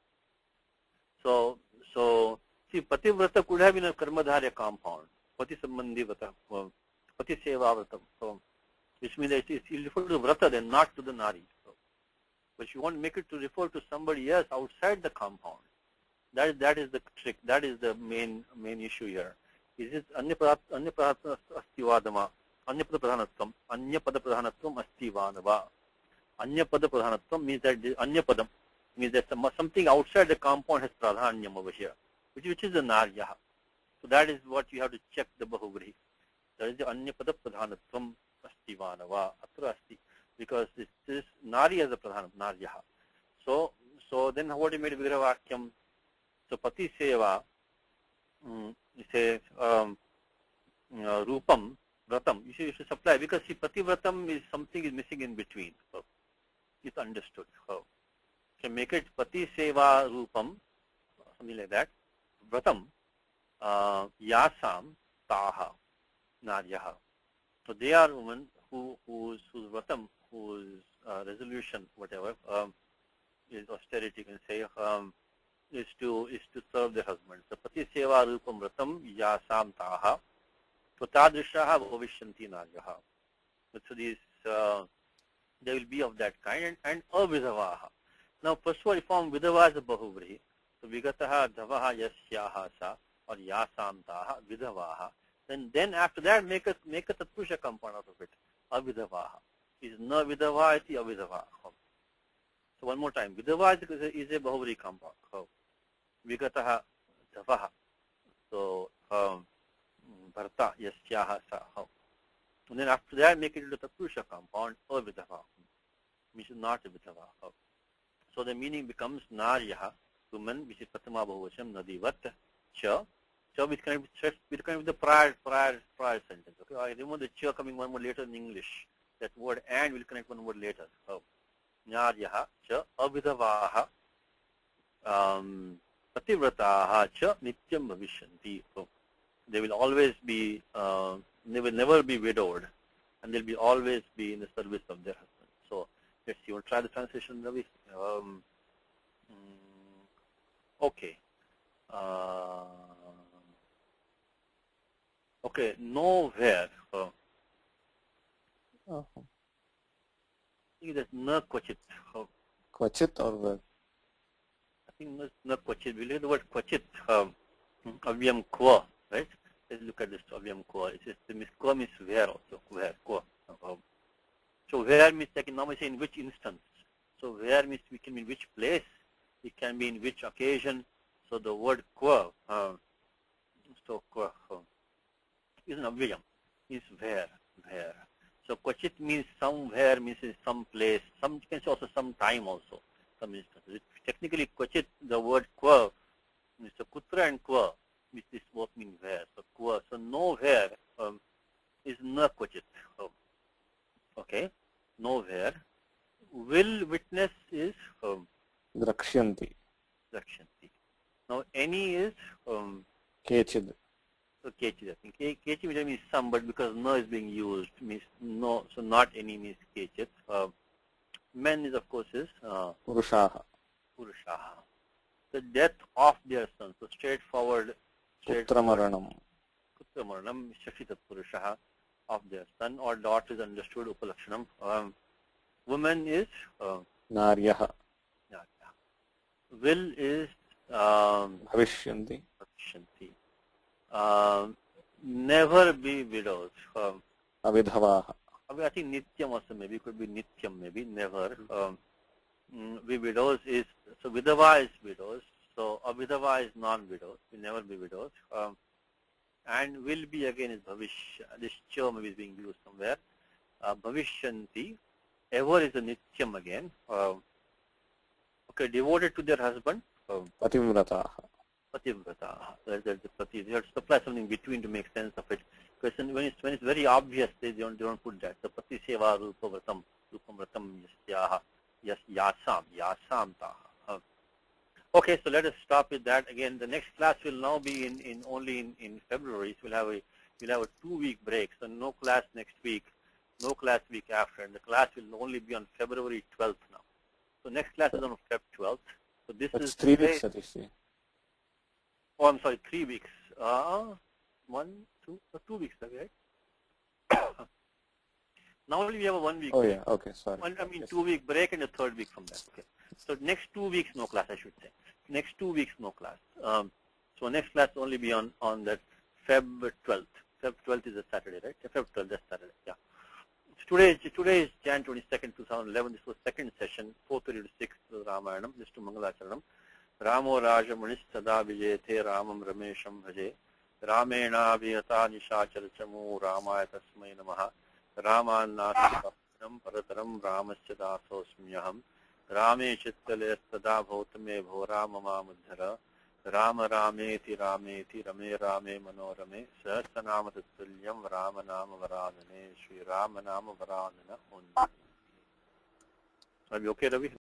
So, so see, Pati Vrata could have been a Karmadharya compound. Pati Sambandhi Vrata, uh, Pati Seva Vrata. So, which means that it is referred to the Vrata then not to the Nari. So, but if you want to make it to refer to somebody else outside the compound, that is, that is the trick, that is the main main issue here. Is it Anyapada Astivadama, Anyapada Pradhanatvam, Anyapada Pradhanatvam Astivadava. Anyapada Pradhanatvam means that Anyapadam means that something outside the compound has Pradhanyam over here, which, which is the Naryaha. So that is what you have to check the Bahubri. That is the Anyapada Pradhanatvam Astivanava, Atra Asti, because this is Nari as a Pradhanam, Naryaha. So, so then what he made Vigravakyam? So Pati Seva, um, you say, um, uh, Rupam, Vratam, you should, you should supply, because see, Pati Vratam is something is missing in between. So it's understood. So, so make it Pati Seva Rupam, something like that. Vratam, uh, Yasam, Taha, Naryaha. So they are women who whose whose vratam, whose uh, resolution, whatever, um, is austerity, you can say, um, is to is to serve their husband. So Pati Seva Rupam Vratam Yasam Taha. So Tadrishaha Bhavishyanti Naryaha. So these uh, they will be of that kind, and, and Avidhavaha. Now first of all, if form Vidhava is a Bahubri, so Vigataha Dhavaha Yasyaha Sa or Yasam Taha Vidhavaha. Then, then after that, make a make a Tatpusha compound out of it. Avidhavaha. Is na vidhava iti avidhava. So one more time. Vidhava is a, is a Bahubari compound. Vigataha dhavaha. So um, Bharta yasyaha sa. And then after that, make it into Tatpusha compound. Avidhava. Which is not a vidhava. So the meaning becomes Naryaha, woman, which is Pratama Bahuvacham, Nadivat, Cha. So we connect with, we connect with the prior, prior, prior sentence. Okay, I remember the cha coming one more later in English. That word and will connect one word later. Oh, Nyaryaha cha avidhavaha um, pativrataha cha nityam bhavishyanti. So they will always be, uh, they will never be widowed, and they'll be always be in the service of their husband. So let's see. We'll try the translation, Ravi. Um, okay. Uh, Okay, nowhere. Uh, Oh. I think that's na kvachit. Uh, Kvachit or the? I think na, na kvachit. We look at the word kvachit. Um, avyam kva, right? Let's look at this avyam kva. It's just the kva means where also. Where, kva. Uh, so where means like normally say in which instance. So where means we can mean which place. It can be in which occasion. So the word kva. Uh, so kva. Uh, is an avyam, is where, where. So kvachit means somewhere, means in some place, some you can say also some time also, some instances. Technically kvachit, the word kva, so kutra and kva, which this both mean where. So kva, so nowhere um, is na kvachit. Oh. Okay, nowhere. Will witness is um, Drakshyanti. Drakshyanti. Now any is um, Kechid. so kechi. I think Ke- kechi which means some, but because no is being used means no, so not any means kechit. Uh, men is of course is uh, Purushaha. purushaha. The death of their son. So straightforward. straightforward Putramaranam. Putramaranam Shakshitat Purushaha, of their son or daughter is understood Upalakshanam. Um, woman is uh, Naryaha. will is um, Bhavishyanti. Shanti. Um, never be widows. Um, Avidhavaha. I think Nityam also maybe could be Nityam maybe never. Um, mm, be widows is so Vidava is widows. So Avidhava is non-widows. Will never be widows. Um, and will be again is Bhavishya. This cha maybe is being used somewhere. Uh, Bhavishyanti. Ever is a Nityam again. Uh, okay, devoted to their husband. Um, Pativrataha. Pativrata. There's the pati. You have to supply something between to make sense of it. Because when it's when it's very obvious, they don't they don't put that. The pati seva rupa vratam rupam vratam yasyaha yas yasam yasam taha. Okay, so let us stop with that. Again, the next class will now be in, in only in, in February. So we'll have a we'll have a two week break. So no class next week, no class week after, and the class will only be on February twelfth now. So next class is on February twelfth. So this That's is three today. weeks, Satishji. Oh, I'm sorry, three weeks. Uh, one, two, uh, two weeks, right? Normally we have a one week Oh break. yeah, okay, sorry. One, I mean, Yes. two week break and a third week from that. Okay. So next two weeks, no class, I should say. Next two weeks, no class. Um, so next class will only be on, on that February twelfth. February twelfth is a Saturday, right? February twelfth, that's Saturday, yeah. So today, is, today is January twenty-second, two thousand eleven. This was second session, four thirty to six, Ramayanam. This to Mangalacharanam. Ramo Raja Munis Sada Vijayate Ramam Ramesham Bhaje Ramena Viyata Nishacharachamo Ramaya Tasmai Namaha Rama Nasaparam Parataram Ramasya Dasosmyaham Rame Chittale Sada Bhautame Bhora Mama Mudhara Rama Rameti Rameti Rame Rame Manorame Sahasranama Tattulyam Rama Nama Varanane Sri Rama Nama Varanana Undi. Are we okay, Ravi?